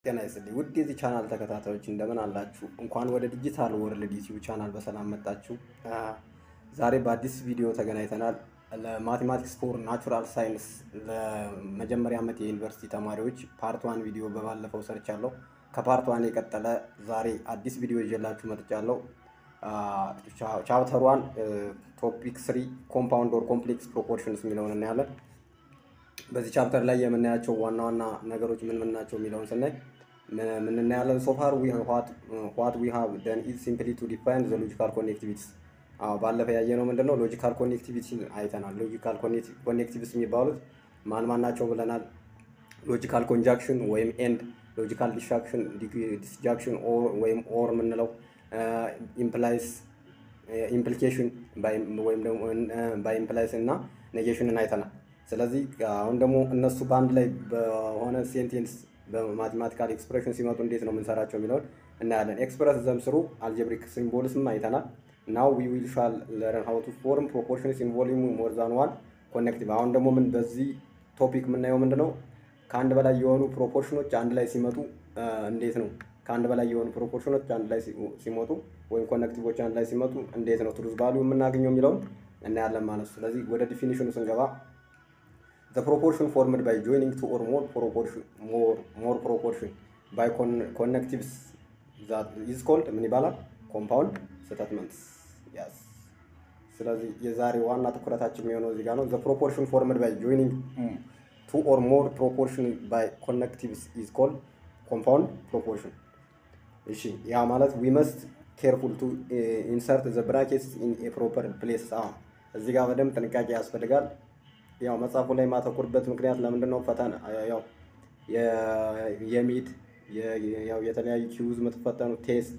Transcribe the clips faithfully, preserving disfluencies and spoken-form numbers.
ጤና ይስጥልኝ ውድ የዚህ ቻናል ተከታታዮች እንደምን አላችሁ? እንኳን ወደ ዲጂታል ወርልድ ዩቲዩብ ቻናል በሰላም መጣችሁ። ዛሬ በአዲስ ቪዲዮ ተገናኝተናል። ለማቴማቲክስ ፎር ናቹራል ሳይንስ ለመጀመሪያ ዓመት የዩኒቨርሲቲ ተማሪዎች ፓርት ዋን ቪዲዮ በባለፈው ሰርቻለሁ። ከፓርት ዋን የቀጠለ ዛሬ አዲስ ቪዲዮ ይዤላችሁ መጥቻለሁ። ቻፕተር ዋን ቶፒክ ስሪ ኮምፓውንድ ኦር ኮምፕሌክስ ፕሮፖርሽንስ የሚለውን እናያለን። በዚህ ቻፕተር ላይ የምናያቸው ዋና ዋና ነገሮች ምን ምን ናቸው የሚለውን ስናይ ምን እናያለን። ሶ ፋር ዊ ዋት ዋት ዊ ሃቭ ደን ኢዝ ሲምፕሊ ቱ ዲፋይን ዘ ሎጂካል ኮኔክቲቪቲስ። አዎ ባለፈው ያየነው ምንድነው ሎጂካል ኮኔክቲቪቲ አይተናል። ሎጂካል ኮኔክቲቪቲስ የሚባሉት ማን ማን ናቸው ብለናል። ሎጂካል ኮንጃክሽን ወይም ኤንድ፣ ሎጂካል ዲስጃክሽን ዲስጃክሽን ኦር ወይም ኦር የምንለው ኢምፕላይስ ኢምፕሊኬሽን ወይም ደግሞ ባይ ኢምፕላይስ እና ኔጌሽንን አይተናል። ስለዚህ አሁን ደግሞ እነሱ በአንድ ላይ በሆነ ሴንቴንስ በማቴማቲካል ኤክስፕሬሽን ሲመጡ እንዴት ነው የምንሰራቸው የሚለውን እናያለን። ኤክስፕረስ ዘም ስሩ አልጀብሪክ ሲምቦልስም አይተናል። ናው ዊ ዊል ሻል ለርን ሃው ቱ ፎርም ፕሮፖርሽንስ ኢንቮልቪንግ ሞር ዛን ዋን ኮኔክቲቭ። አሁን ደግሞ ምን በዚህ ቶፒክ የምናየው ምንድነው ከአንድ በላይ የሆኑ ፕሮፖርሽኖች አንድ ላይ ሲመጡ እንዴት ነው ከአንድ በላይ የሆኑ ፕሮፖርሽኖች አንድ ላይ ሲመጡ ወይም ኮኔክቲቮች አንድ ላይ ሲመጡ እንዴት ነው ትሩዝ ቫልዩ የምናገኘው የሚለውን እናያለን ማለት ነው። ስለዚህ ወደ ዲፊኒሽኑ ስንገባ the proportion formed by joining two or more proportion more more proportion by con connectives that is called ምን ይባላል compound statements yes። ስለዚህ የዛሬ ዋና ትኩረታችን የሚሆነው እዚህ ጋር ነው። the proportion formed by joining two or more proportion by connectives is called compound proportion። እሺ ያ ማለት we must careful to uh, insert the brackets in a proper place። አዎ እዚህ ጋር በደንብ ጥንቃቄ ያስፈልጋል። ያው መጽሐፉ ላይ ማተኮርበት ምክንያት ለምንድነው ፈተና ያው የሚድ ያው የተለያዩ ኪውዝ የምትፈተኑ ቴስት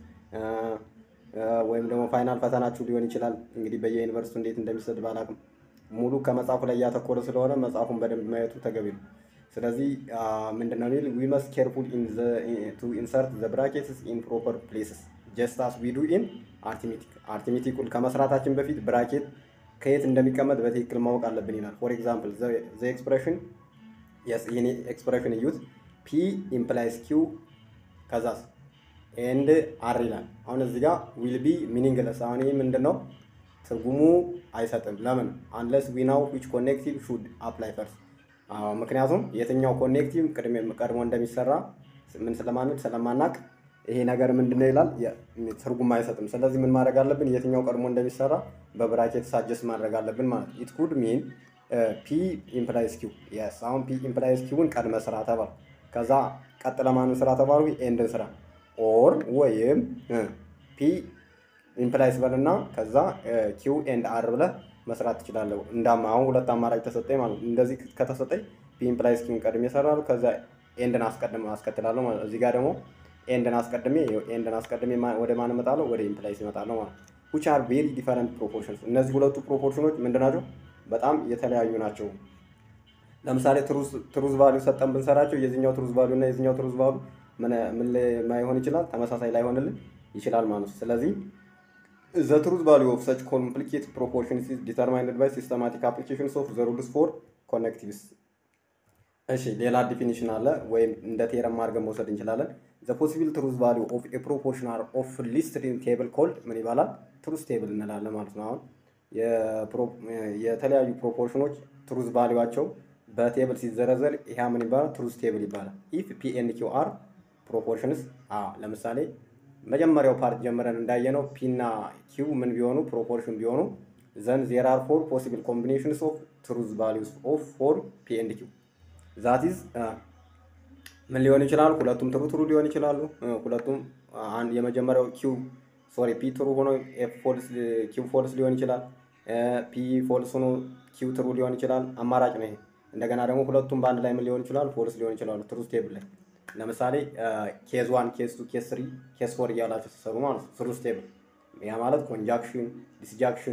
ወይም ደግሞ ፋይናል ፈተናችሁ ሊሆን ይችላል። እንግዲህ በየዩኒቨርሲቲው እንዴት እንደሚሰጥ ባላቅም ሙሉ ከመጽሐፉ ላይ ያተኮረ ስለሆነ መጽሐፉን በደንብ ማየቱ ተገቢ ነው። ስለዚህ ምንድነው የሚል we must careful in the to insert the brackets in proper places just as we do in arithmetic። arithmetic ከመስራታችን በፊት ብራኬት ከየት እንደሚቀመጥ በትክክል ማወቅ አለብን ይላል። ፎር ኤግዛምፕል ዘ ኤክስፕሬሽን yes ይሄን ኤክስፕሬሽን ዩዝ p implies q ከዛስ and r ይላል። አሁን እዚህ ጋር will be meaningless። አሁን ይሄ ምንድነው ትርጉሙ አይሰጥም። ለምን unless we know which connective should apply first። አዎ ምክንያቱም የትኛው ኮኔክቲቭ ቀድሞ እንደሚሰራ ምን ስለማንል ስለማናቅ ይሄ ነገር ምንድነው ይላል ትርጉም አይሰጥም። ስለዚህ ምን ማድረግ አለብን የትኛው ቀድሞ እንደሚሰራ በብራኬት ሳጀስት ማድረግ አለብን ማለት it could mean uh, p implies q yes። አሁን p implies q-ን ቀድመ ስራ ተባለ። ከዛ ቀጥለ ማንን ስራ ተባሉ ኤንድ ስራ or ወይም p implies በልና ከዛ q and r ብለ መስራት ትችላለህ። እንዳማ አሁን ሁለት አማራጭ ተሰጠኝ ማለት እንደዚህ ከተሰጠኝ p implies q-ን ቀድሜ እሰራለሁ ከዛ ኤንድን አስቀድሜ አስከትላለሁ ማለት እዚህ ጋር ደግሞ ኤንድን አስቀድሜ ኤንድን አስቀድሜ ወደ ማን እመጣለሁ ወደ ኢምፕላይስ እመጣለሁ ማለት which are very different proportions። እነዚህ ሁለቱ ፕሮፖርሽኖች ምንድናቸው በጣም የተለያዩ ናቸው። ለምሳሌ ትሩዝ ትሩዝ ቫልዩ ሰጠን ብንሰራቸው የዚህኛው ትሩዝ ቫልዩ እና የዚህኛው ትሩዝ ቫልዩ ምን ምን ማይሆን ይችላል ተመሳሳይ ላይሆንልን ይችላል ማለት ነው። ስለዚህ the truth value of such complicated proportions is determined by systematic applications of the rules for connectives። እሺ ሌላ ዲፊኒሽን አለ ወይም እንደ ቴረም አድርገን መውሰድ እንችላለን። the possible truth value of a proportion are of listed in table called ምን ይባላል truth table እንላለን ማለት ነው። አሁን የተለያዩ ፕሮፖርሽኖች truth ቫልዩአቸው በቴብል ሲዘረዘር ይሄ ምን ይባላል truth table ይባላል። if p and q are proportions አ ለምሳሌ መጀመሪያው ፓርት ጀምረን እንዳየነው p እና q ምን ቢሆኑ ፕሮፖርሽን ቢሆኑ then there are four possible combinations of truth values of for p and q that is ምን ሊሆን ይችላል ሁለቱም ትሩ ትሩ ሊሆን ይችላሉ። ሁለቱም አንድ የመጀመሪያው q ሶሪ p ትሩ ሆኖ f ፎልስ q ፎልስ ሊሆን ይችላል። p ፎልስ ሆኖ q ትሩ ሊሆን ይችላል። አማራጭ ነው ይሄ። እንደገና ደግሞ ሁለቱም በአንድ ላይ ምን ሊሆን ይችላል ፎልስ ሊሆን ይችላል ትሩዝ ቴብል ላይ። ለምሳሌ ኬዝ ዋን ኬዝ ቱ ኬዝ ስሪ ኬዝ ፎር እያላችሁ ተሰሩ ማለት ነው ትሩዝ ቴብል። ያ ማለት ኮንጃክሽን ዲስጃክሽን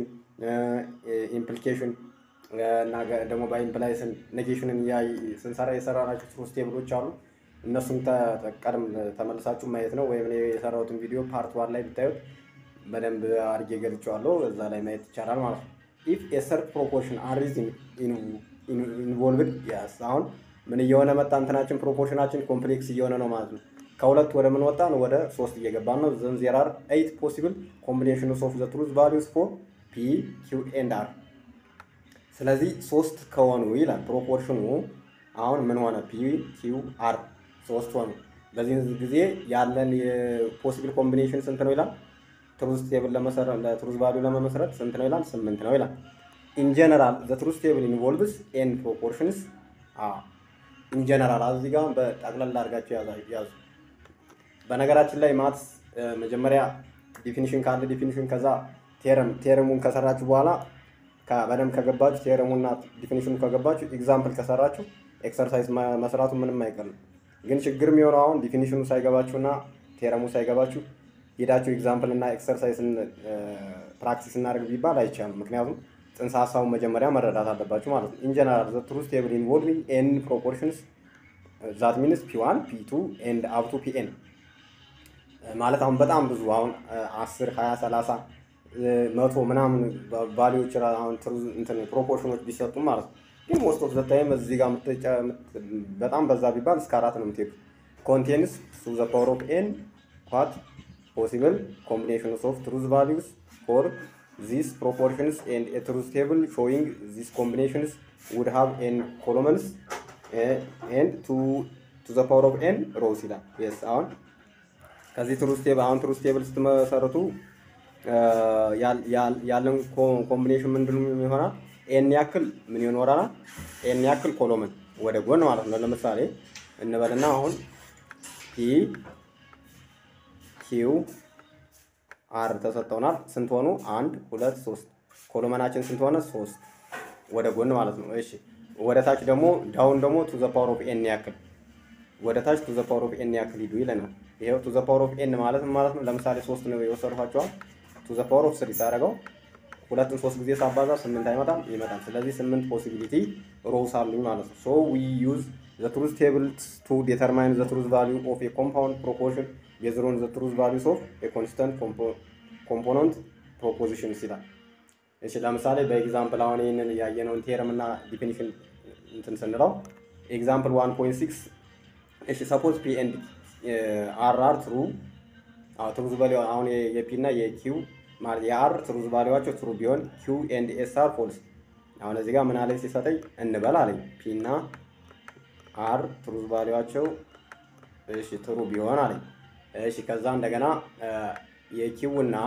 ኢምፕሊኬሽን እና ደግሞ ባይ ኢምፕላይስን ኔጌሽንን ያይ ስንሰራ የሰራናቸው ትሩዝ ቴብሎች አሉ። እነሱን ተቀደም ተመልሳችሁ ማየት ነው ወይም እኔ የሰራሁትን ቪዲዮ ፓርት ዋን ላይ ብታዩት በደንብ አድርጌ ገልጬዋለሁ እዛ ላይ ማየት ይቻላል ማለት ነው። if a certain proportion are in involved yes አሁን ምን እየሆነ መጣ እንትናችን ፕሮፖርሽናችን ኮምፕሌክስ እየሆነ ነው ማለት ነው። ከሁለት ወደ ምን ወጣን? ወደ ሶስት እየገባን ነው። ዘን ዜር አር ኤይት ፖሲብል ኮምቢኔሽንስ ኦፍ ዘ ትሩዝ ቫልዩስ ፎር ፒ ኪው ኤንድ አር። ስለዚህ ሶስት ከሆኑ ይላል ፕሮፖርሽኑ አሁን ምን ሆነ? ፒ ኪው አር ሶስት ሆኑ። በዚህ ጊዜ ያለን የፖሲብል ኮምቢኔሽን ስንት ነው ይላል? ትሩዝ ቴብል ለመሰረት ለትሩዝ ቫልዩ ለመመስረት ስንት ነው ይላል? ስምንት ነው ይላል። ኢን ጀነራል ዘ ትሩዝ ቴብል ኢንቮልቭስ ኤን ፕሮፖርሽንስ አ ኢን ጀነራል እዚህ ጋር በጠቅላላ አድርጋችሁ ያዙ። በነገራችን ላይ ማትስ መጀመሪያ ዲፊኒሽን ካለ ዲፊኒሽን ከዛ ቴረም ቴረሙን ከሰራችሁ በኋላ በደንብ ከገባችሁ ቴረሙና ዲፊኒሽኑ ከገባችሁ ኤግዛምፕል ከሰራችሁ ኤክሰርሳይዝ መስራቱ ምንም አይቀርም። ግን ችግር የሚሆነው አሁን ዲፊኒሽኑ ሳይገባችሁና ቴረሙ ሳይገባችሁ ሄዳችሁ ኤግዛምፕል እና ኤክሰርሳይዝን ፕራክቲስ እናደርግ ቢባል አይቻልም። ምክንያቱም ጽንሰ ሀሳቡን መጀመሪያ መረዳት አለባችሁ ማለት ነው። ኢን ጀነራል ዘ ትሩዝ ቴብል ኢንቮልቪንግ ኤን ፕሮፖርሽንስ ዛት ሚንስ ፒ ዋን ፒ ቱ ኤንድ አፕ ቱ ፒ ኤን ማለት አሁን በጣም ብዙ አሁን አስር ሃያ ሰላሳ መቶ ምናምን ቫልዩዎች አሁን ትሩዝ እንትን ፕሮፖርሽኖች ቢሰጡ ማለት ነው። ግን ሞስት ኦፍ ዘ ታይም እዚህ ጋር በጣም በዛ ቢባል እስከ አራት ነው የምትሄዱ። ኮንቴንስ ቱ ዘ ፓወር ኦፍ ኤን ዋት ፖሲብል ኮምቢኔሽንስ ኦፍ ትሩዝ ቫልዩስ ፎር these proportions and a truth table showing these combinations would have n columns uh, and to to the power of n rows ይላል። yes አሁን ከዚህ ትሩዝ ቴብል አሁን ትሩዝ ቴብል ስትመሰርቱ ያለን ኮምቢኔሽን ምንድን ነው ይሆናል? ኤን ያክል ምን ይኖራል? ኤን ያክል ኮሎመን ወደ ጎን ማለት ነው። ለምሳሌ እንበልና አሁን ፒ ኪው አር ተሰጥተውናል። ስንት ሆኑ? አንድ ሁለት ሶስት። ኮሎመናችን ስንት ሆነ? ሶስት ወደ ጎን ማለት ነው። እሺ ወደ ታች ደግሞ ዳውን ደግሞ ቱ ዘ ፓወር ኦፍ ኤን ያክል ወደ ታች ቱ ዘ ፓወር ኦፍ ኤን ያክል ሂዱ ይለናል። ይሄው ቱ ዘ ፓወር ኦፍ ኤን ማለት ማለት ነው። ለምሳሌ ሶስት ነው የወሰድኳቸዋል። ቱ ዘ ፓወር ኦፍ ስሪ ሳደርገው ሁለቱን ሶስት ጊዜ ሳባዛ ስምንት አይመጣም? ይመጣል። ስለዚህ ስምንት ፖሲቢሊቲ ሮውስ አሉኝ ማለት ነው። ሶ ዊ ዩዝ ዘ ትሩዝ ቴብል ቱ ዲተርማይን ዘ ትሩዝ ቫልዩ ኦፍ ኤ ኮምፓውንድ ፕሮፖርሽን based on the truth values of a constant compo component propositions ይላል። እሺ ለምሳሌ በኤግዛምፕል አሁን ይሄንን ያየነውን ቴረም እና ዲፊኒሽን እንትን ስንለው ኤግዛምፕል ዋን ፖይንት ሲክስ እሺ ሰፖዝ ፒ ኤንድ አር አር ትሩ አው ትሩዝ ቫልዩ አሁን የፒ እና የኪው ማለት የአር ትሩዝ ቫልዩዋቸው ትሩ ቢሆን ኪው ኤንድ ኤስ አር ፎልስ። አሁን እዚህ ጋር ምን አለኝ ሲሰጠኝ እንበል አለኝ ፒ እና አር ትሩዝ ቫልዩዋቸው እሺ ትሩ ቢሆን አለኝ። እሺ ከዛ እንደገና የኪው እና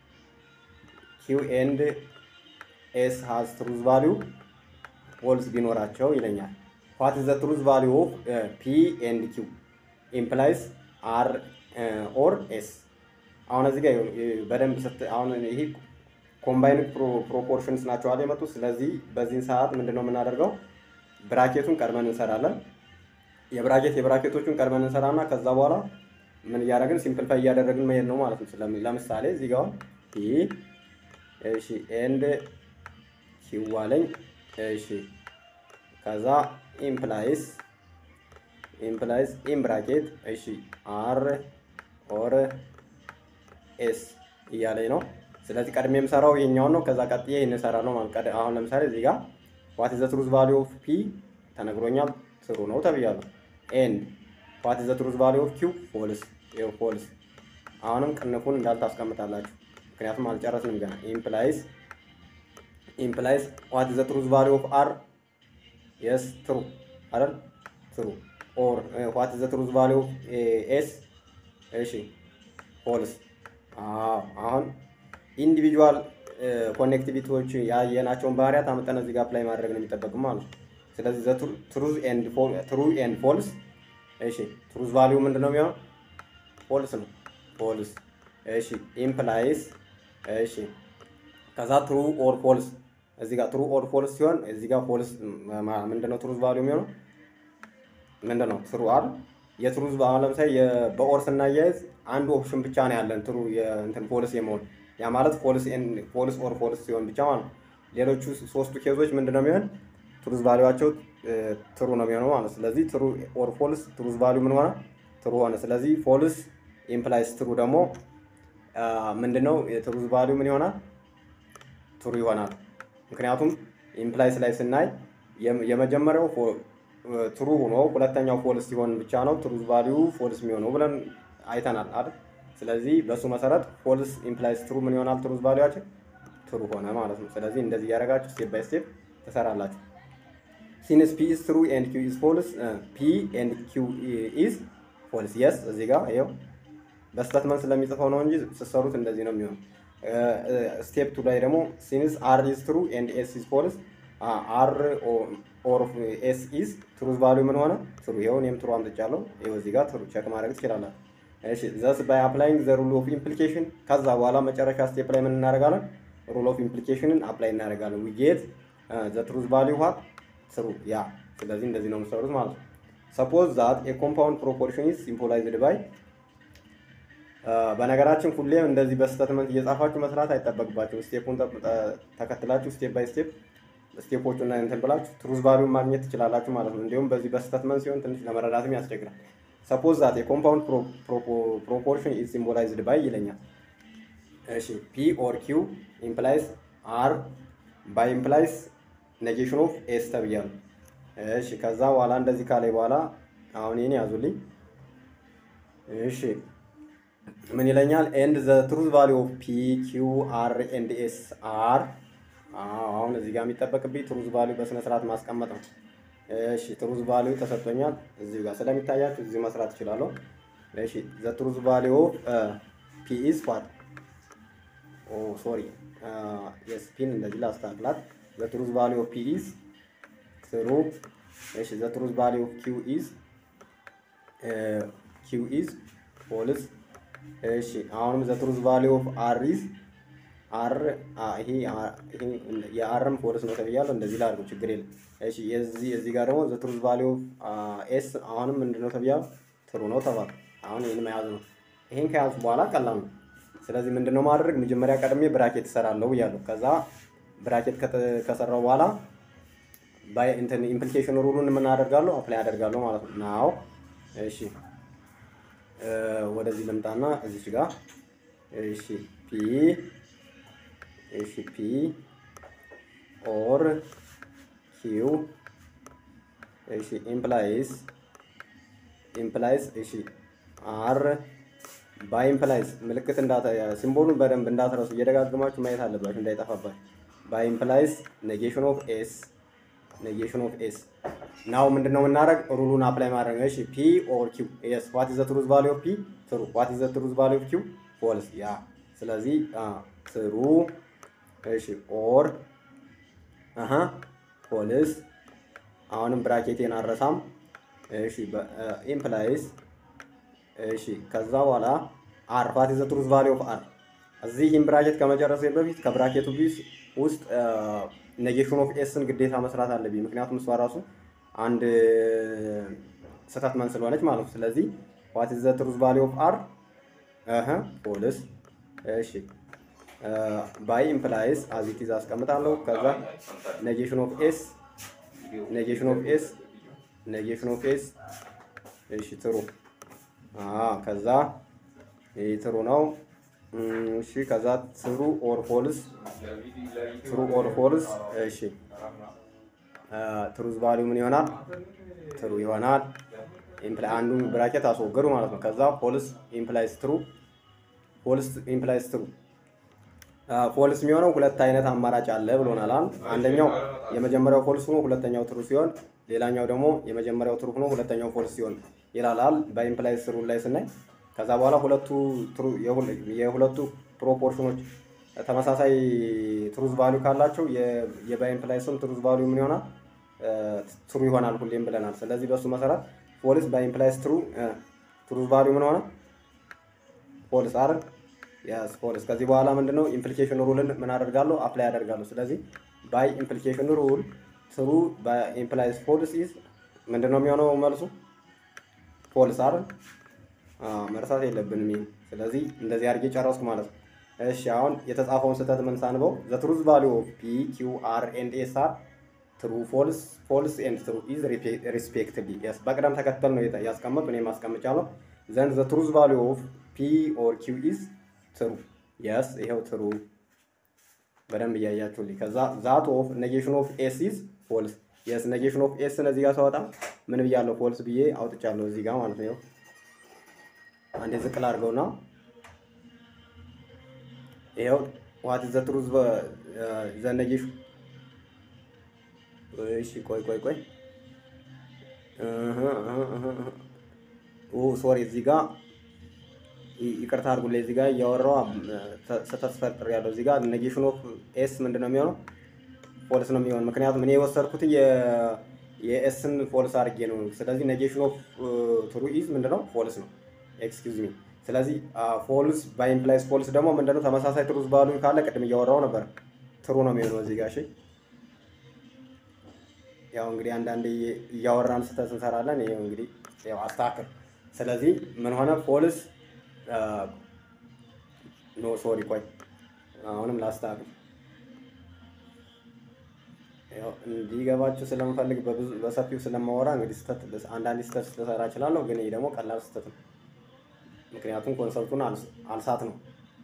ኪው ኤንድ ኤስ ሃዝ ትሩዝ ቫልዩ ፎልስ ቢኖራቸው ይለኛል። ዋት ኢዝ ዘ ትሩዝ ቫልዩ ኦፍ ፒ ኤንድ ኪው ኢምፕላይስ አር ኦር ኤስ። አሁን እዚህ ጋር በደንብ አሁን ይሄ ኮምባይንድ ፕሮፖርሽንስ ናቸው አይደል የመጡት። ስለዚህ በዚህን ሰዓት ምንድነው የምናደርገው? ብራኬቱን ቀድመን እንሰራለን። የብራኬት የብራኬቶቹን ቀድመን እንሰራና ከዛ በኋላ ምን እያደረግን ሲምፕሊፋይ እያደረግን መሄድ ነው ማለት ነው። ለምሳሌ እዚህ ጋር ፒ እሺ ኤንድ ኪው አለኝ። እሺ ከዛ ኢምፕላይስ ኢምፕላይስ ኢን ብራኬት እሺ አር ኦር ኤስ እያለኝ ነው። ስለዚህ ቀድሜ የምሰራው ይሄኛውን ነው። ከዛ ቀጥዬ ይሄን እሰራለሁ ማለት ነው። አሁን ለምሳሌ እዚህ ጋር ዋት ኢዝ ዘ ትሩዝ ቫልዩ ኦፍ ፒ ተነግሮኛል፣ ትሩ ነው ተብያለሁ። ኤንድ ዋት ኢዝ ዘ ትሩዝ ቫልዩ ኦፍ ኪው ፎልስ። ይሄው ፎልስ። አሁንም ቅንፉን እንዳልታስቀምጣላችሁ ምክንያቱም አልጨረስንም ገና። ኢምፕላይስ ኢምፕላይስ ዋት ኢዝ ዘ ትሩዝ ቫልዩ ኦፍ አር የስ ትሩ አይደል? ትሩ ኦር ዋት ኢዝ ዘ ትሩዝ ቫልዩ ኦፍ ኤስ እሺ ፎልስ። አዎ አሁን ኢንዲቪጁዋል ኮኔክቲቪቲዎች ያየናቸውን ባህሪያት አመጣን እዚህ ጋር አፕላይ ማድረግ ነው የሚጠበቅ ማለት ነው። ስለዚህ ዘ ትሩዝ ኤንድ ፎል ትሩ ኤንድ ፎልስ እሺ ትሩዝ ቫልዩ ምንድነው የሚሆነው? ፎልስ ነው። ፎልስ እሺ ኢምፕላይስ እሺ ከዛ ትሩ ኦር ፎልስ እዚህ ጋር ትሩ ኦር ፎልስ ሲሆን እዚህ ጋር ፎልስ ምንድነው ትሩዝ ቫልዩ የሚሆነው ምንድነው? ትሩ አይደል? የትሩዝ ቫልዩ ለምሳሌ በኦር ስናያይዝ አንድ ኦፕሽን ብቻ ነው ያለን ትሩ የእንትን ፎልስ የመሆን ያ ማለት ፎልስ ኤን ፎልስ ኦር ፎልስ ሲሆን ብቻ ማለት ነው። ሌሎቹ ሶስቱ ኬዞች ምንድነው የሚሆን? ትሩዝ ቫልዩዋቸው ትሩ ነው የሚሆነው ማለት ነው። ስለዚህ ትሩ ኦር ፎልስ ትሩዝ ቫልዩ ምን ሆነ? ትሩ ሆነ። ስለዚህ ፎልስ ኢምፕላይስ ትሩ ደግሞ ምንድነው? የትሩዝ ቫልዩ ምን ይሆናል? ትሩ ይሆናል። ምክንያቱም ኢምፕላይስ ላይ ስናይ የመጀመሪያው ትሩ ሆኖ ሁለተኛው ፎልስ ሲሆን ብቻ ነው ትሩዝ ቫልዩ ፎልስ የሚሆነው ብለን አይተናል አይደል? ስለዚህ በሱ መሰረት ፎልስ ኢምፕላይስ ትሩ ምን ይሆናል? ትሩዝ ቫልዩአችን ትሩ ሆነ ማለት ነው። ስለዚህ እንደዚህ ያደረጋችሁ ስቴፕ ባይ ስቴፕ ትሰራላችሁ። ሲንስ ፒ ኢዝ ትሩ ኤንድ ኪው ኢዝ ፎልስ ፒ ኤንድ ኪው ኢዝ ፎልስ የስ እዚህ ጋር ይኸው በስቴትመንት ስለሚጽፈው ነው እንጂ ስትሰሩት እንደዚህ ነው የሚሆነው። ስቴፕ ቱ ላይ ደግሞ ሲንስ አር ኢዝ ትሩ ኤንድ ኤስ ኢዝ ፎልስ አር ኦር ኤስ ኢዝ ትሩዝ ቫልዩ ምን ሆነ? ትሩ። ይኸው እኔም ትሩ አምጥቻለሁ። ይኸው እዚህ ጋር ትሩ ቼክ ማድረግ ትችላላችሁ። እሺ ዘስ ባይ አፕላይንግ ዘ ሩል ኦፍ ኢምፕሊኬሽን ከዛ በኋላ መጨረሻ ስቴፕ ላይ ምን እናደርጋለን? ሩል ኦፍ ኢምፕሊኬሽንን አፕላይ እናደርጋለን። ዊ ጌት ዘ ትሩዝ ቫልዩ ዋት ትሩ ያ። ስለዚህ እንደዚህ ነው የምትሰሩት ማለት ነው። ሰፖዝ ዛት ኤ ኮምፓውንድ ፕሮፖርሽን ኢዝ ሲምቦላይዝድ ባይ በነገራችን ሁሌም እንደዚህ በስቴትመንት እየጻፋችሁ መስራት አይጠበቅባችሁም። ስቴፑን ተከትላችሁ ስቴፕ ባይ ስቴፕ ስቴፖቹን እና እንትን ብላችሁ ትሩዝ ቫልዩን ማግኘት ትችላላችሁ ማለት ነው። እንዲሁም በዚህ በስቴትመንት ሲሆን ትንሽ ለመረዳትም ያስቸግራል። ሰፖዝ ዛት ኤ ኮምፓውንድ ፕሮፖርሽን ኢዝ ሲምቦላይዝድ ባይ ይለኛል። እሺ ፒ ኦር ኪው ኢምፕላይስ አር ባይ ኢምፕላይስ ኔጌሽን ኦፍ ኤስ ተብያለሁ። እሺ ከዛ በኋላ እንደዚህ ካለ በኋላ አሁን ይሄን ያዙልኝ። እሺ ምን ይለኛል? ኤንድ ዘ ትሩዝ ቫልዩ ኦፍ ፒ ኪው አር ኤንድ ኤስ አር አሁን እዚህ ጋር የሚጠበቅብኝ ትሩዝ ቫልዩ በስነ ስርዓት ማስቀመጥ ነው። እሺ ትሩዝ ቫልዩ ተሰጥቶኛል። እዚህ ጋር ስለሚታያችሁ እዚህ መስራት እችላለሁ። እሺ ዘ ትሩዝ ቫልዩ ኦፍ ፒ ኢዝ ዋት ኦ ሶሪ የስ ፒን እንደዚህ ላስተካክላት። ዘ ትሩዝ ቫልዩ ኦፍ ፒ ኢዝ ትሩ። እሺ ዘ ትሩዝ ቫልዩ ኦፍ ኪው ኢዝ ኪው ኢዝ ፎልስ። እሺ አሁንም ዘ ትሩዝ ቫልዩ ኦፍ አር ኢዝ አር ይሄ የአርም ፎልስ ነው ተብያለሁ። እንደዚህ ላድርገው ችግር የለም። እሺ የዚህ እዚህ ጋር ደግሞ ዘ ትሩዝ ቫልዩ ኦፍ ኤስ አሁንም ምንድነው ተብያለሁ? ትሩ ነው ተባለ። አሁን ይሄን መያዝ ነው። ይሄን ከያዙ በኋላ ቀላል ነው። ስለዚህ ምንድነው ማድረግ? መጀመሪያ ቀድሜ ብራኬት እሰራለሁ ብያለሁ። ከዛ ብራኬት ከሰራው በኋላ ባይ እንትን ኢምፕሊኬሽን ሩሉን ምን አደርጋለሁ? አፕላይ አደርጋለሁ ማለት ነው። ናው እሺ ወደዚህ ልምጣና እዚች ጋር እሺ ፒ እሺ ፒ ኦር ኪው እሺ ኢምፕላይስ ኢምፕላይስ እሺ አር ባይ ኢምፕላይስ ምልክት እንዳታ ሲምቦሉን በደንብ እንዳትረሱ እየደጋግማችሁ ማየት አለባችሁ እንዳይጠፋባችሁ። ባይ ኢምፕላይስ ኔጌሽን ኦፍ ኤስ ኔጌሽን ኦፍ ኤስ ናው ምንድነው የምናደርግ? ሩሉን አፕላይ ማድረግ ነው። እሺ ፒ ኦር ኪው ኤስ ዋት ኢዝ ዘ ትሩዝ ቫልዩ ኦፍ ፒ ትሩ ዋት ኢዝ ዘ ትሩዝ ቫልዩ ኦፍ ኪው ፎልስ ያ። ስለዚህ ትሩ እሺ ኦር አሃ ፎልስ አሁንም ብራኬቴን አረሳም። እሺ ኢምፕላይስ እሺ ከዛ በኋላ አር ዋት ኢዝ ዘ ትሩዝ ቫልዩ ኦፍ አር እዚህ ይህን ብራኬት ከመጨረሴ በፊት ከብራኬቱ ቢስ ውስጥ ኔጌሽን ኦፍ ኤስን ግዴታ መስራት አለብኝ። ምክንያቱም እሷ ራሱ አንድ ስቴትመንት ስለሆነች ማለት ነው። ስለዚህ ዋት ኢዝ ዘ ትሩዝ ቫልዩ ኦፍ አር አሃ ፎልስ እሺ ባይ ኢምፕላይስ አዝ ኢት ኢዝ አስቀምጣለሁ። ከዛ ኔጌሽን ኦፍ ኤስ ኔጌሽን ኦፍ ኤስ ኔጌሽን ኦፍ ኤስ እሺ ትሩ አ ከዛ ይሄ ትሩ ነው። እሺ ከዛ ትሩ ኦር ፎልስ ትሩ ኦር ፎልስ እሺ ትሩዝ ቫልዩ ምን ይሆናል? ትሩ ይሆናል። ኢምፕላይ አንዱን ብራኬት አስወገዱ ማለት ነው። ከዛ ፎልስ ኢምፕላይስ ትሩ ፎልስ ኢምፕላይስ ትሩ ፎልስ የሚሆነው ሁለት አይነት አማራጭ አለ ብሎናል። አንደኛው የመጀመሪያው ፎልስ ሆኖ ሁለተኛው ትሩ ሲሆን፣ ሌላኛው ደግሞ የመጀመሪያው ትሩ ሆኖ ሁለተኛው ፎልስ ሲሆን ይላል በኢምፕላይስ ሩል ላይ ስናይ። ከዛ በኋላ ሁለቱ ትሩ የሁለቱ ፕሮፖርሽኖች ተመሳሳይ ትሩዝ ቫልዩ ካላቸው የባይምፕላይስም ትሩዝ ቫልዩ ምን ይሆናል? ትሩ ይሆናል ሁሌም ብለናል። ስለዚህ በሱ መሰረት ፎልስ ባይምፕላይስ ትሩ ትሩዝ ቫልዩ ምን ሆነ? ፎልስ አይደል? ያስ ፎልስ። ከዚህ በኋላ ምንድነው ኢምፕሊኬሽን ሩልን ምን አደርጋለሁ? አፕላይ አደርጋለሁ። ስለዚህ ባይ ኢምፕሊኬሽን ሩል ትሩ ባይምፕላይስ ፎልስ ኢዝ ምንድነው የሚሆነው መልሱ? ፎልስ አይደል? መርሳት የለብንም ይሄን። ስለዚህ እንደዚህ አድርጌ ጨረስኩ ማለት ነው። እሺ አሁን የተጻፈውን ስህተት ምን ሳንበው ዘ ትሩዝ ቫልዩ ኦፍ ፒ ኪው አር ኤንድ ኤስ አር ትሩ ፎልስ ፎልስ ኤንድ ትሩ ኢዝ ሪስፔክቲቭሊ። ያስ በቅደም ተከተል ነው ያስቀመጡ እኔ ማስቀምጫለሁ። ዘን ዘ ትሩዝ ቫልዩ ኦፍ ፒ ኦር ኪው ኢዝ ትሩ። ያስ ይሄው ትሩ በደንብ እያያችሁልኝ። ከዛ ዛት ኦፍ ኔጌሽን ኦፍ ኤስ ኢዝ ፎልስ። ያስ ኔጌሽን ኦፍ ኤስ እዚህ ጋር ሳወጣ ምን ብያለሁ? ፎልስ ብዬ አውጥቻለሁ እዚህ ጋር ማለት ነው። አንዴ ዝቅ ላድርገውና ይኸው ዋት ዘ ትሩዝ ዘ ኔጌሽን። እሺ ቆይ ቆይ ቆይ ኦ ሶሪ እዚህ ጋር ይቅርታ አድርጉልኝ። እዚህ ጋር እያወራሁ ስተስፈጥር ያለው እዚህ ጋር ኔጌሽን ኦፍ ኤስ ምንድነው የሚሆነው? ፎልስ ነው የሚሆነው። ምክንያቱም እኔ የወሰድኩት የኤስን ፎልስ አድርጌ ነው። ስለዚህ ኔጌሽን ኦፍ ትሩ ኢዝ ምንድነው? ፎልስ ነው። ኤክስኪውዝ ሚ። ስለዚህ ፎልስ ባይ ኢምፕላይስ ፎልስ ደግሞ ምንድነው? ተመሳሳይ ትሩዝ ቫልዩ ካለ ቅድም እያወራሁ ነበር ትሩ ነው የሚሆነው እዚህ ጋር። እሺ ያው እንግዲህ አንዳንዴ እያወራን ስተት እንሰራለን። ይሄው እንግዲህ ያው አስተካክል። ስለዚህ ምን ሆነ? ፎልስ ኖ ሶሪ ቆይ አሁንም ላስተካክል። ያው እንዲገባችሁ ስለምፈልግ በብዙ በሰፊው ስለማወራ እንግዲህ ስተት አንዳንዴ ስተት ልሰራ እችላለሁ፣ ግን ይሄ ደግሞ ቀላል ስተት ነው። ምክንያቱም ኮንሰፕቱን አልሳት ነው።